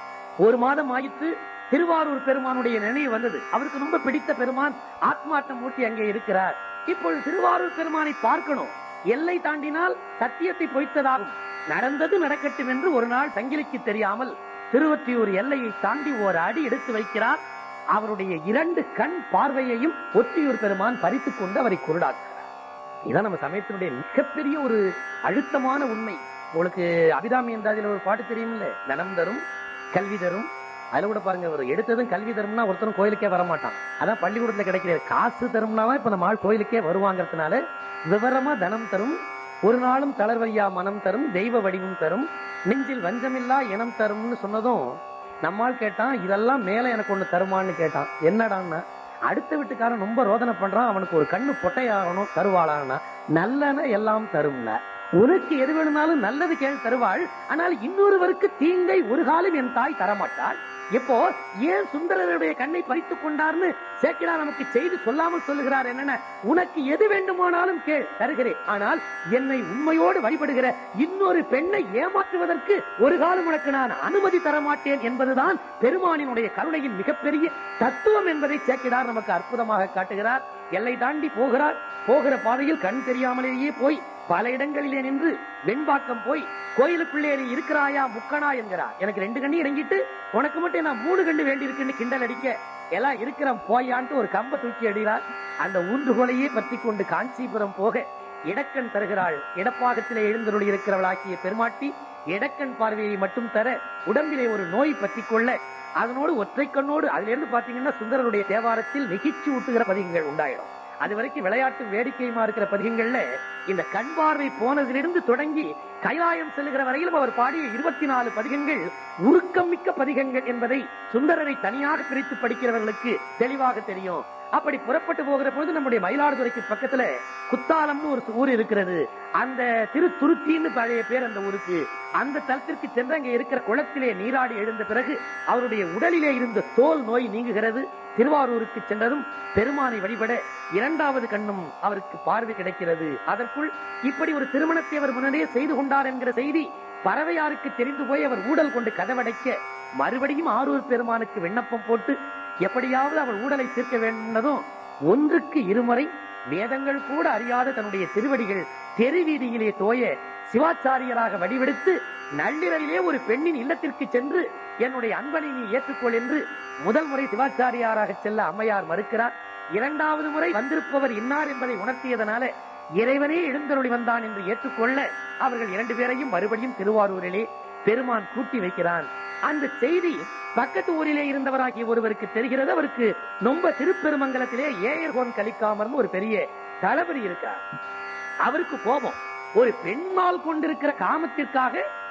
ஒரு மாதம் ஆயிற்று, திருவாரூர் பெருமானுடைய நினைவு வந்தது. அவருக்கு ரொம்ப பிடித்த பெருமான் ஆத்மாட்டம் மூட்டி அங்கே இருக்கிறார். இப்பொழுது திருவாரூர் பெருமானை பார்க்கணும். எல்லை தாண்டினால் சத்தியத்தை பொய்த்ததாகும். நடந்தது நடக்கட்டும் என்று ஒரு நாள் சங்கிலிக்கு தெரியாமல் திருவொற்றியூர் எல்லையை தாண்டி ஒரு அடி எடுத்து வைக்கிறார். அவருடைய இரண்டு கண் பார்வையையும் ஒற்றியூர் பெருமான் பறித்துக் கொண்டு அவரை குருடாக்குகிறார். இதான் நம்ம சமயத்தினுடைய மிகப்பெரிய ஒரு அழுத்தமான உண்மை. உங்களுக்கு அபிராமி என்றாதில் ஒரு பாட்டு தெரியுமில்ல, தனம் தரும் கல்வி தரும். அதுல கூட பாருங்க, ஒரு எடுத்ததும் கல்வி தரும்னா ஒருத்தரும் கோயிலுக்கே வரமாட்டான். அதான் பள்ளிக்கூடத்துல கிடைக்கிற காசு தரும்னாதான் இப்ப நம்ம ஆள் கோயிலுக்கே வருவாங்கிறதுனால விவரமா தனம் தரும், ஒரு நாளும் தளர்வையா மனம் தரும், தெய்வ வடிவம் தரும், நெஞ்சில் வஞ்சமில்லா இனம் தரும்னு சொன்னதும் நம்மால் கேட்டான், இதெல்லாம் மேல எனக்கு ஒண்ணு தருமான்னு கேட்டான். என்னடான்னா, அடுத்த வீட்டுக்காரன் ரொம்ப ரோதனை பண்றான், அவனுக்கு ஒரு கண்ணு பொட்டையாகணும் தருவாளான்னா, நல்லன எல்லாம் தரும்ல. உனக்கு எது வேணும்னாலும் நல்லது கேள் தருவாள், ஆனால் இன்னொருவருக்கு தீங்கை ஒரு காலம் என் தாய் தரமாட்டாள். இப்போ ஏன் சுந்தரருடைய கண்ணை பறித்துக் கொண்டார்னு சேக்கிழார் நமக்கு செய்து சொல்லாமல் சொல்லுகிறார். என்னென்ன, உனக்கு எது வேண்டுமானாலும் கேள் தருகிறேன், ஆனால் என்னை உண்மையோடு வழிபடுகிற இன்னொரு பெண்ணை ஏமாற்றுவதற்கு ஒரு காலம் உனக்கு நான் அனுமதி தரமாட்டேன் என்பதுதான் பெருமானினுடைய கருணையின் மிகப்பெரிய தத்துவம் என்பதை சேக்கிழார் நமக்கு அற்புதமாக காட்டுகிறார். எல்லை தாண்டி போகிறார். போகிற பாதையில் கண் தெரியாமலேயே போய் பல இடங்களிலே நின்று வெண்பாக்கம் போய் கோயிலுக்குள்ளே நீ இருக்கிறாயா முக்கணா என்கிறார். எனக்கு ரெண்டு கண்ணி இறங்கிட்டு உனக்கு மட்டும் நான் மூணு கண்டு வேண்டி இருக்குன்னு கிண்டல் அடிக்க, எல்லாம் இருக்கிற போயான்ட்டு ஒரு கம்ப தூக்கி அடிகிறார். அந்த ஊன்றுகோலையே பற்றி கொண்டு காஞ்சிபுரம் போக இடக்கண் தருகிறாள். இடப்பாகத்திலே எழுந்தருளி இருக்கிறவளாக்கிய பெருமாட்டி இடக்கண் பார்வையை மட்டும் தர, உடம்பிலே ஒரு நோய் பற்றி கொள்ள, அதனோடு ஒற்றை கண்ணோடு அதுல இருந்து பாத்தீங்கன்னா சுந்தரருடைய தேவாரத்தில் நெகிழ்ச்சி ஊட்டுகிற பதிகங்கள் உண்டாயிடும். அது வரைக்கும் விளையாட்டு வேடிக்கையுமா இருக்கிற பதிகங்கள்ல இந்த கண் பார்வை போனதிலிருந்து தொடங்கி கைலாயம் செல்லுகிற வரையிலும் அவர் பாடிய இருபத்தி நாலு பதிகங்கள் உருக்கம் மிக்க பதிகங்கள் என்பதை சுந்தரரை தனியாக பிரித்து படிக்கிறவர்களுக்கு தெளிவாக தெரியும். அப்படி புறப்பட்டு போகிற பொழுது நம்முடைய மயிலாடுதுறைக்கு பக்கத்துல குத்தாலம்னு ஒரு ஊர் இருக்கிறது. அந்த திரு துருத்தின்னு பழைய பேர் அந்த ஊருக்கு. அந்த தலத்திற்கு சென்று அங்கே இருக்கிற குளத்திலே நீராடி எழுந்த பிறகு அவருடைய உடலிலே இருந்த தோல் நோய் நீங்குகிறது. திருவாரூருக்கு சென்றதும் பெருமானை வழிபட இரண்டாவது கண்ணும் அவருக்கு பார்வை கிடைக்கிறது. அதற்குள் இப்படி ஒரு திருமணத்தை அவர் முன்னரே செய்து கொண்டார் என்கிற செய்தி பறவையாருக்கு தெரிந்து போய் அவர் ஊடல் கொண்டு கதவடைக்க, மறுபடியும் ஆரூர் பெருமானுக்கு விண்ணப்பம் போட்டு எப்படியாவது அவர் ஊடலை தீர்க்க வேண்டதும் ஒன்றுக்கு இருமுறை வேதங்கள் கூட அறியாத தன்னுடைய திருவடிகள் தெரு வீதியிலே தோய சிவாச்சாரியராக வடிவெடுத்து நள்ளிரவிலே ஒரு பெண்ணின் இல்லத்திற்கு சென்று என்னுடைய அன்பனை நீ ஏற்றுக்கொள் என்று முதல் முறை சிவாச்சாரியாராக செல்ல அம்மையார் மறுக்கிறார். இரண்டாவது முறை வந்திருப்பவர் இன்னார் என்பதை உணர்த்தியதனால இறைவனே எழுந்தருளி வந்தான் என்று ஏற்றுக்கொள்ள அவர்கள் இரண்டு பேரையும் மறுபடியும் திருவாரூரிலே பெருமான் கூட்டி வைக்கிறான். அந்த செய்தி பக்கத்து ஊரிலே இருந்தவராகிய ஒருவருக்கு தெரிகிறது. அவருக்கு நொம்ப திருப்பெருமங்கலத்திலே ஏயர்கோன் கலிக்காமர்னு ஒரு பெரிய தளபதி இருக்கார். அவருக்கு கோபம், ஒரு பெண்மால் கொண்டிருக்கிற காமத்திற்காக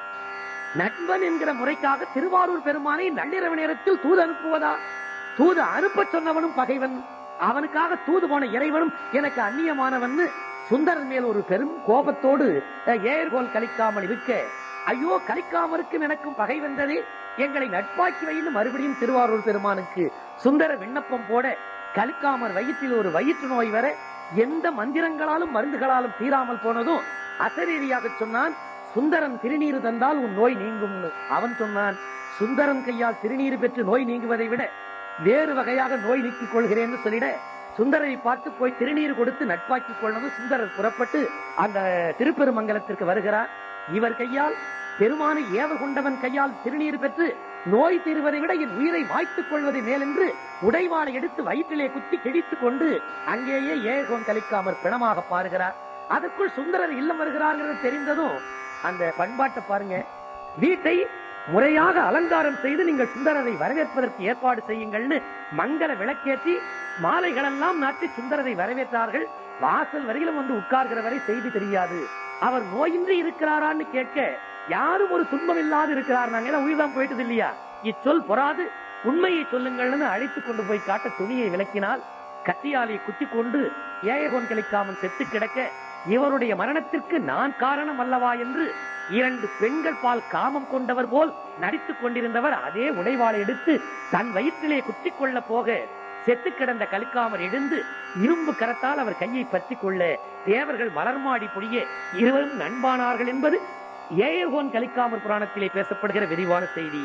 நண்பன் என்கிற முறைக்காக திருவாரூர் பெருமானை நள்ளிரவு நேரத்தில் தூது அனுப்புவதா? தூது அனுப்ப சொன்னவனும் பகைவன், அவனுக்காக தூது போன இறைவனும் எனக்கு அந்நியமானவன் சுந்தரர் மேல் ஒரு பெரும் கோபத்தோடு ஏர்கோல் கலிக்காமல் இருக்க, ஐயோ கலிக்காமருக்கும் எனக்கும் பகை வந்ததே, எங்களை நட்பாக்கி வைன்னு மறுபடியும் திருவாரூர் பெருமானுக்கு சுந்தரர் விண்ணப்பம் போட, கலிக்காமர் வயிற்றில் ஒரு வயிற்று நோய் வர எந்த மந்திரங்களாலும் மருந்துகளாலும் தீராமல் போனதும் அசரீரியாக சொன்னான், சுந்தரன் திருநீர் தந்தால் உன் நோய் நீங்கும். அவன் சொன்னான், சுந்தரன் கையால் திருநீர் பெற்று நோய் நீங்குவதை விட வேறு வகையாக நோய் நீக்கிக் கொள்கிறேன் என்று சொல்லிட, சுந்தரரை பார்த்து போய் திருநீர் கொடுத்து நட்பாக்கிக் கொள்ளது. சுந்தரர் புறப்பட்டு அந்த திருப்பெருமங்கலத்திற்கு வருகிறார். இவர் கையால் பெருமானை ஏவ கொண்டவன் கையால் திருநீர் பெற்று நோய் தீர்வதை விட என் உயிரை மாய்த்துக் கொள்வதை மேலென்று உடைவாளை எடுத்து வயிற்றிலே குத்தி கிழித்துக் கொண்டு அங்கேயே ஏகோன் கலிக்காமர் பிணமாக பாருகிறார். அதற்குள் சுந்தரர் இல்லம் வருகிறார்கள் தெரிந்ததும் அந்த பண்பாட்டை பாருங்க, வீட்டை முறையாக அலங்காரம் செய்து நீங்கள் சுந்தரரை வரவேற்பதற்கு ஏற்பாடு செய்யுங்கள்னு மங்கள விளக்கேற்றி மாலைகளெல்லாம் நாட்டி சுந்தரரை வரவேற்றார்கள். வாசல் வரையிலும் வந்து உட்கார்கிற வரை செய்தி தெரியாது. அவர் நோயின்றி இருக்கிறாரான்னு கேட்க, யாரும் ஒரு துன்பம் இல்லாது இருக்கிறார், நாங்க உயிர்தான் போயிட்டது இல்லையா, இச்சொல் பொறாது உண்மையை சொல்லுங்கள்னு அழைத்துக் கொண்டு போய் காட்ட துணியை விளக்கினால், கத்தியாலை குத்தி கொண்டு ஏகோன் கலிக்காமல் செத்து கிடக்க, இவருடைய மரணத்திற்கு நான் காரணம் அல்லவா என்று இரண்டு பெண்கள் பால் காமம் கொண்டவர் போல் நடித்துக் கொண்டிருந்தவர் அதே உடைவாளை எடுத்து தன் வயிற்றிலே குத்திக் கொள்ள போக, செத்து கிடந்த கலிக்காமர் எழுந்து இரும்பு கரத்தால் அவர் கையை பற்றி கொள்ள, தேவர்கள் மலர்மாடி பொழிய இருவரும் நண்பானார்கள் என்பது ஏகோன் கலிக்காமர் புராணத்திலே பேசப்படுகிற விரிவான செய்தி.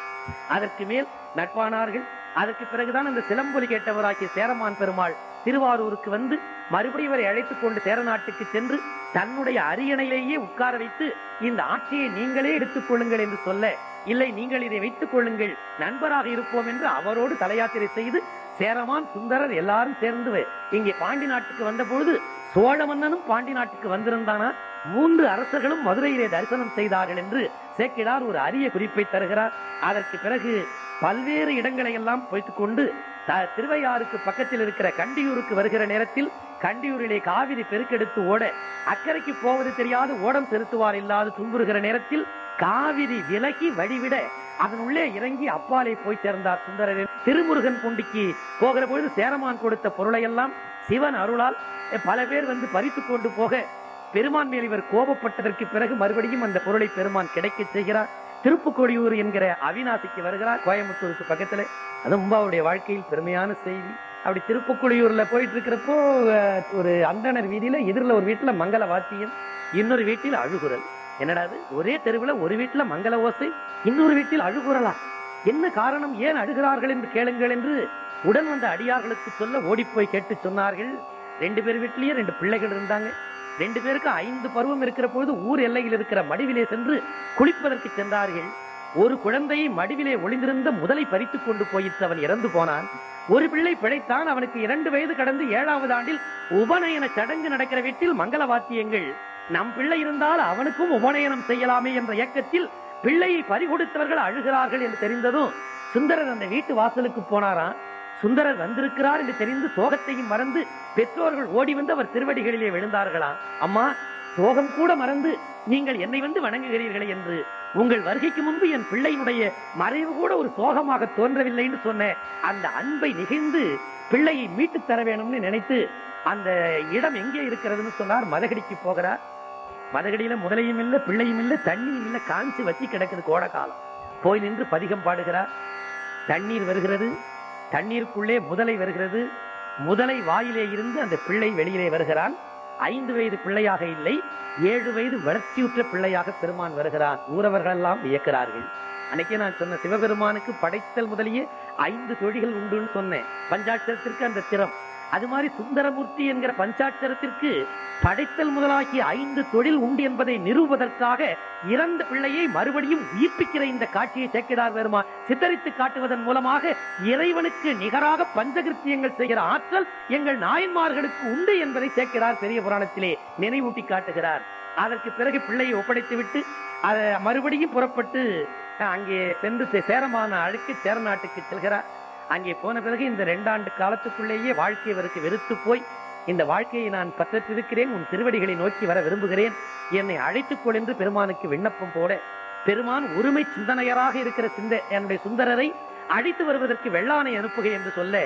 அதற்கு மேல் நட்பானார்கள். அதற்கு பிறகுதான் அந்த சிலம்பொலி கேட்டவராகிய சேரமான் பெருமாள் திருவாரூருக்கு வந்து மறுபடியும் இவரை அழைத்துக் கொண்டு சேர நாட்டுக்கு சென்று தன்னுடைய அரியணையிலேயே உட்கார வைத்து, இந்த ஆட்சியை நீங்களே எடுத்துக் கொள்ளுங்கள் என்று சொல்ல, இல்லை நீங்கள் இதை வைத்துக் கொள்ளுங்கள், நண்பராக இருப்போம் என்று அவரோடு தலையாத்திரை செய்து சேரமான் சுந்தரர் எல்லாரும் சேர்ந்து இங்கே பாண்டி நாட்டுக்கு வந்த பொழுது சோழ மன்னனும் பாண்டி நாட்டுக்கு வந்திருந்தானா, மூன்று அரசர்களும் மதுரையிலே தரிசனம் செய்தார்கள் என்று சேக்கிழார் ஒரு அரிய குறிப்பை தருகிறார். அதற்கு பிறகு பல்வேறு இடங்களை எல்லாம் வைத்துக் கொண்டு திருவையாறுக்கு பக்கத்தில் இருக்கிற கண்டியூருக்கு வருகிற நேரத்தில், கண்டியூரிலே காவிரி பெருக்கெடுத்து ஓட அக்கறைக்கு போவது தெரியாது ஓடம் செலுத்துவார் இல்லாது துன்புறுகிற நேரத்தில் காவிரி விலகி வழிவிட அதனுள்ளே இறங்கி அப்பாலே போய் சேர்ந்தார் சுந்தரர். திருமுருகன் பூண்டிக்கு போகிற பொழுது சேரமான் கொடுத்த பொருளை எல்லாம் சிவன் அருளால் பல பேர் வந்து பறித்து கொண்டு போக, பெருமான் மேல் இவர் கோபப்பட்டதற்கு பிறகு மறுபடியும் அந்த பொருளை பெருமான் கிடைக்க செய்கிறார். திருப்புக்கோடியூர் என்கிற அவிநாசிக்கு வருகிறார், கோயம்புத்தூருக்கு பக்கத்துல. அது ரொம்ப அவருடைய வாழ்க்கையில் பெருமையான செய்தி. அப்படி திருப்புக்கோடியூர்ல போயிட்டு இருக்கிறப்போ ஒரு அந்தனர் வீதியில எதிரில் ஒரு வீட்டுல மங்கள வாத்தியம், இன்னொரு வீட்டில் அழுகுரல். என்னடாது, ஒரே தெருவில் ஒரு வீட்டுல மங்கள ஓசை, இன்னொரு வீட்டில் அழுகுரலா, என்ன காரணம், ஏன் அழுகிறார்கள் என்று கேளுங்கள் என்று உடன் வந்த அடியார்களுக்கு சொல்ல ஓடிப்போய் கேட்டு சொன்னார்கள். ரெண்டு பேர் வீட்டிலேயே ரெண்டு பிள்ளைகள் இருந்தாங்க. ரெண்டு பேருக்கு ஐந்து பருவம் இருக்கிற பொழுது ஊர் எல்லையில் இருக்கிற மடிவிலே சென்று குளிப்பதற்கு சென்றார்கள். ஒரு குழந்தையை மடிவிலே ஒளிந்திருந்த முதலை பறித்துக் கொண்டு போயிட்டு அவன் இறந்து போனான். ஒரு பிள்ளை பிழைத்தான். அவனுக்கு இரண்டு வயது கடந்து ஏழாவது ஆண்டில் உபநயன சடங்கு நடக்கிற வீட்டில் மங்கள வாத்தியங்கள். நம் பிள்ளை இருந்தால் அவனுக்கும் உபநயனம் செய்யலாமே என்ற இயக்கத்தில் பிள்ளையை பறிகொடுத்தவர்கள் அழுகிறார்கள் என்று தெரிந்ததும் சுந்தரர் அந்த வீட்டு வாசலுக்கு போனாராம். சுந்தரர் வந்திருக்கிறார் என்று தெரிந்து சோகத்தையும் மறந்து பெற்றோர்கள் ஓடி வந்து அவர் திருவடிகளிலே விழுந்தார்களாம். அம்மா, சோகம் கூட மறந்து நீங்கள் என்னை வந்து வணங்குகிறீர்களே என்று, உங்கள் வருகைக்கு முன்பு என் பிள்ளையினுடைய மறைவு கூட ஒரு சோகமாக தோன்றவில்லை என்று சொன்ன அந்த அன்பை நிகழ்ந்து பிள்ளையை மீட்டு தர வேணும்னு நினைத்து அந்த இடம் எங்கே இருக்கிறதுன்னு சொன்னார். மதகடிக்கு போகிறார். மதகடியில முதலையும் இல்லை, பிள்ளையும் இல்லை, தண்ணியும் இல்லை, காஞ்சி வத்தி கிடக்குது கோடை காலம். போய் நின்று பதிகம் பாடுகிறார். தண்ணீர் வருகிறது, தண்ணீருக்குள்ளே முதலை வருகிறது. முதலை வாயிலே இருந்து அந்த பிள்ளை வெளியிலே வருகிறான். ஐந்து வயது பிள்ளையாக இல்லை, ஏழு வயது வளர்ச்சியுற்ற பிள்ளையாக பெருமான் வருகிறான். ஊரவர்கள் எல்லாம் வியக்கிறார்கள். அன்னைக்கே நான் சொன்ன சிவபெருமானுக்கு படைத்தல் முதலியே ஐந்து தொழில்கள் உண்டுன்னு சொன்னேன். பஞ்சாட்சரத்திற்கு அந்த திறம், அது மாதிரி சுந்தரமூர்த்தி என்கிற பஞ்சாட்சரத்திற்கு படைத்தல் முதலாகிய ஐந்து தொழில் உண்டு என்பதை நிறுவுவதற்காக இறந்த பிள்ளையை மறுபடியும் உயிர்ப்பிக்கிற இந்த காட்சியை சேக்கிழார் பெருமான் சித்தரித்து காட்டுவதன் மூலமாக இறைவனுக்கு நிகராக பஞ்சகிருத்தியங்கள் செய்கிற ஆற்றல் எங்கள் நாயன்மார்களுக்கு உண்டு என்பதை சேக்கிழார் பெரிய புராணத்திலே நினைவூட்டி காட்டுகிறார். அதற்கு பிறகு பிள்ளையை ஒப்படைத்து விட்டு அதை மறுபடியும் புறப்பட்டு அங்கே சென்று சேரமான அழைக்கு சேர நாட்டுக்கு செல்கிறார். அங்கே போன பிறகு இந்த இரண்டாண்டு காலத்துக்குள்ளேயே வாழ்க்கை இவருக்கு வெறுத்து போய், இந்த வாழ்க்கையை நான் பற்றிருக்கிறேன், உன் திருவடிகளை நோக்கி வர விரும்புகிறேன், என்னை அழைத்துக்கொள் என்று பெருமானுக்கு விண்ணப்பம் போட, பெருமான் ஒருமை சிந்தனையராக இருக்கிற சிந்த என்னுடைய சுந்தரரை அழைத்து வருவதற்கு வெள்ளானை அனுப்புக என்று சொல்ல,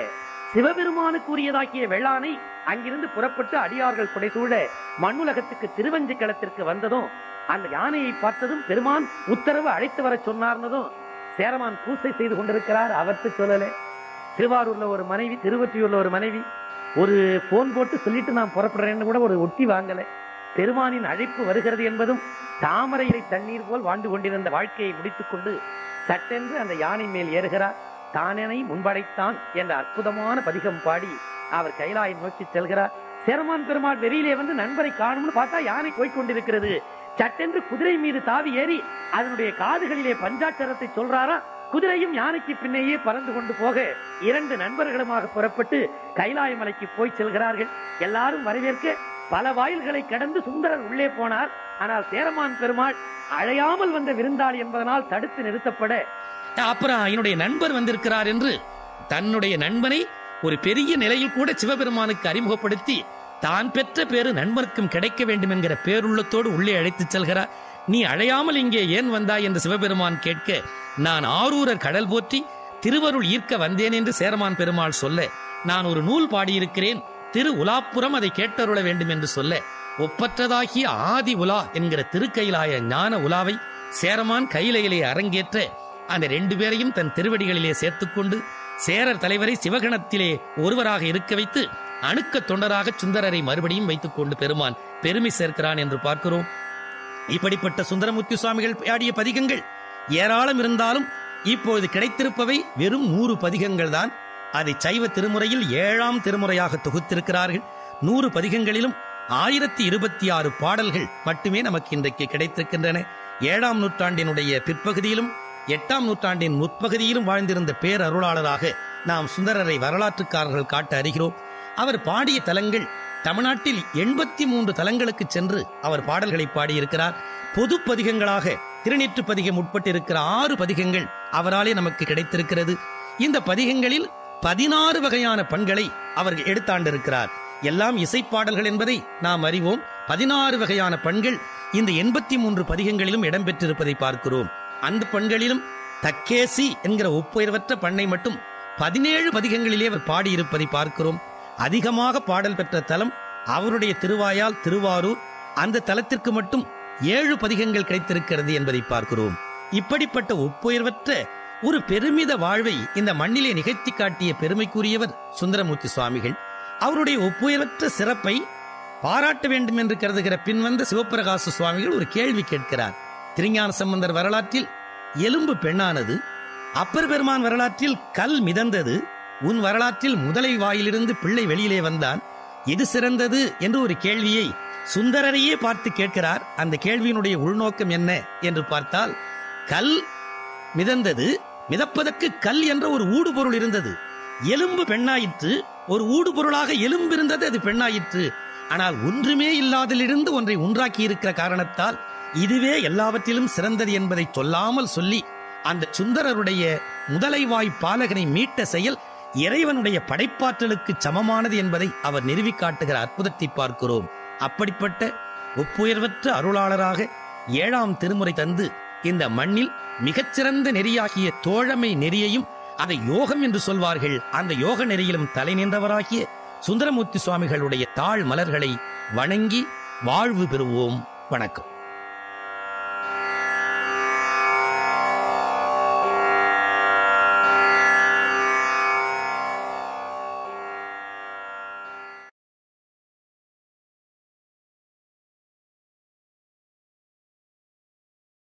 சிவபெருமானுக்குரியதாக்கிய வெள்ளானை அங்கிருந்து புறப்பட்டு அடியார்கள் புடைசூழ மண்ணுலகத்துக்கு திருவஞ்சிக்களத்திற்கு வந்ததும் அந்த யானையை பார்த்ததும் பெருமான் உத்தரவு அழைத்து வர சொன்னார்னதும் சேரமான் பூசை செய்து கொண்டிருக்கிறார். அவர்த்து சொல்லல. திருவாரூர்ல ஒரு மனைவி, திருவொற்றியூர்ல ஒரு மனைவி ஒரு போன் போட்டு சொல்லிட்டு நான் புறப்படுறேன்னு கூட ஒரு ஒட்டி வாங்கல. பெருமானின் அழைப்பு வருகிறது என்பதும் தாமரையிலை தண்ணீர் போல் வாழ்ந்து கொண்டிருந்த வாழ்க்கையை முடித்துக் கொண்டு சட்டென்று அந்த யானை மேல் ஏறுகிறார். தானனை முன்படைத்தான் என்ற அற்புதமான பதிகம் பாடி அவர் கைலாயம் நோக்கி செல்கிறார். சேரமான் பெருமாள் வெளியிலே வந்து நண்பரை காணும்னு பார்த்தா யானை போய்கொண்டிருக்கிறது. சட்டென்று குதிரை மீது தாவி ஏறி அதனுடைய காதுகளிலே பஞ்சாட்சரத்தை சொல்றாரா. குதிரையும் யானைக்கு பின்னேயே பறந்து கொண்டு போக இரண்டு நண்பர்களுமாக புறப்பட்டு கைலாய மலைக்கு போய் செல்கிறார்கள். எல்லாரும் வரவேற்க பல வாயில்களை கடந்து சுந்தரர் உள்ளே போனார். ஆனால் சேரமான் பெருமாள் அழையாமல் வந்த விருந்தாளி என்பதனால் தடுத்து நிறுத்தப்பட, அப்புறம் என்னுடைய நண்பர் வந்திருக்கிறார் என்று தன்னுடைய நண்பனை ஒரு பெரிய நிலையில் கூட சிவபெருமானுக்கு அறிமுகப்படுத்தி தான் பெற்ற பேரு நண்பருக்கும் கிடைக்க வேண்டும் என்கிற பேருள்ளத்தோடு உள்ளே அழைத்துச் செல்கிறார். நீ அழையாமல் இங்கே ஏன் வந்தாய் என்று சிவபெருமான் கேட்க, நான் ஆரூரர் கடல் போற்றி திருவருள் ஈர்க்க வந்தேன் என்று சேரமான் பெருமாள் சொல்ல, நான் ஒரு நூல் பாடியிருக்கிறேன், திரு உலாப்புறம் அதை கேட்டருள வேண்டும் என்று சொல்ல, ஒப்பற்றதாகிய ஆதி உலா என்கிற திருக்கைலாய ஞான உலாவை சேரமான் கையிலையிலே அரங்கேற்ற அந்த ரெண்டு பேரையும் தன் திருவடிகளிலே சேர்த்துக்கொண்டு சேரர் தலைவரை சிவகணத்திலே ஒருவராக இருக்க வைத்து அணுக்க தொண்டராக சுந்தரரை மறுபடியும் வைத்துக் கொண்டு பெருமான் பெருமை சேர்க்கிறான் என்று பார்க்கிறோம். இப்படிப்பட்ட சுந்தரமூர்த்தி சுவாமிகள் பாடிய பதிகங்கள் ஏராளம் இருந்தாலும் இப்பொழுது கிடைத்திருப்பவை வெறும் நூறு பதிகங்கள் தான். அதை சைவ திருமுறையில் ஏழாம் திருமுறையாக தொகுத்திருக்கிறார்கள். நூறு பதிகங்களிலும் ஆயிரத்தி இருபத்தி ஆறு பாடல்கள் மட்டுமே நமக்கு இன்றைக்கு கிடைத்திருக்கின்றன. ஏழாம் நூற்றாண்டினுடைய பிற்பகுதியிலும் எட்டாம் நூற்றாண்டின் முற்பகுதியிலும் வாழ்ந்திருந்த பேரருளாளராக நாம் சுந்தரரை வரலாற்றுக்காரர்கள் காட்ட அறிகிறோம். அவர் பாடிய தலங்கள் தமிழ்நாட்டில் எண்பத்தி மூன்று தலங்களுக்கு சென்று அவர் பாடல்களை பாடியிருக்கிறார். பொது பதிகங்களாக திருநீற்று பதிகம் உட்பட்டிருக்கிற ஆறு பதிகங்கள் அவராலே நமக்கு கிடைத்திருக்கிறது. இந்த பதிகங்களில் பதினாறு வகையான பண்களை அவர் எடுத்தாண்டிருக்கிறார். எல்லாம் இசைப்பாடல்கள் என்பதை நாம் அறிவோம். பதினாறு வகையான பண்கள் இந்த எண்பத்தி மூன்று பதிகங்களிலும் இடம்பெற்றிருப்பதை பார்க்கிறோம். அந்த பண்களிலும் தக்கேசி என்கிற ஒப்புயர்வற்ற பண்ணை மட்டும் பதினேழு பதிகங்களிலே அவர் பாடியிருப்பதை பார்க்கிறோம். அதிகமாக பாடல் பெற்ற தலம் அவருடைய திருவாயால் திருவாரூர். அந்த தலத்திற்கு மட்டும் ஏழு பதிகங்கள் கிடைத்திருக்கிறது என்பதை பார்க்கிறோம். இப்படிப்பட்ட ஒப்புயர்வற்ற ஒரு பெருமித வாழ்வை இந்த மண்ணிலே நிகழ்த்தி காட்டிய பெருமைக்குரியவர் சுந்தரமூர்த்தி சுவாமிகள். அவருடைய ஒப்புயர்வற்ற சிறப்பை பாராட்ட வேண்டும் என்று கருதுகிற பின்வந்த சிவப்பிரகாச சுவாமிகள் ஒரு கேள்வி கேட்கிறார். திருஞான சம்பந்தர் வரலாற்றில் எலும்பு பெண்ணானது, அப்பர் பெருமான் வரலாற்றில் கல் மிதந்தது, உன் வரலாற்றில் முதலை வாயிலிருந்து பிள்ளை வெளியிலே வந்தான், எது சிறந்தது என்று ஒரு கேள்வியை சுந்தரரையே பார்த்து கேட்கிறார். அந்த கேள்வியினுடைய உள்நோக்கம் என்ன என்று பார்த்தால், கல் மிதந்தது, மிதப்பதற்கு கல் என்ற ஒரு ஊடுபொருள் இருந்தது. எலும்பு பெண்ணாயிற்று, ஒரு ஊடுபொருளாக எலும்பு இருந்தது, அது பெண்ணாயிற்று. ஆனால் ஒன்றுமே இல்லாதிலிருந்து ஒன்றை உண்டாக்கி இருக்கிற காரணத்தால் இதுவே எல்லாவற்றிலும் சிறந்தது என்பதை சொல்லாமல் சொல்லி அந்த சுந்தரருடைய முதலைவாய் பாலகனை மீட்ட செயல் இறைவனுடைய படைப்பாற்றலுக்கு சமமானது என்பதை அவர் நிறுவி காட்டுகிற அற்புதத்தை பார்க்கிறோம். அப்படிப்பட்ட ஒப்புயர்வற்ற அருளாளராக ஏழாம் திருமுறை தந்து இந்த மண்ணில் மிகச்சிறந்த நெறியாகிய தோழமை நெறியையும் அதை யோகம் என்று சொல்வார்கள், அந்த யோக நெறியிலும் தலை நின்றவராகிய சுந்தரமூர்த்தி சுவாமிகளுடைய தாழ் மலர்களை வணங்கி வாழ்வு பெறுவோம். வணக்கம்.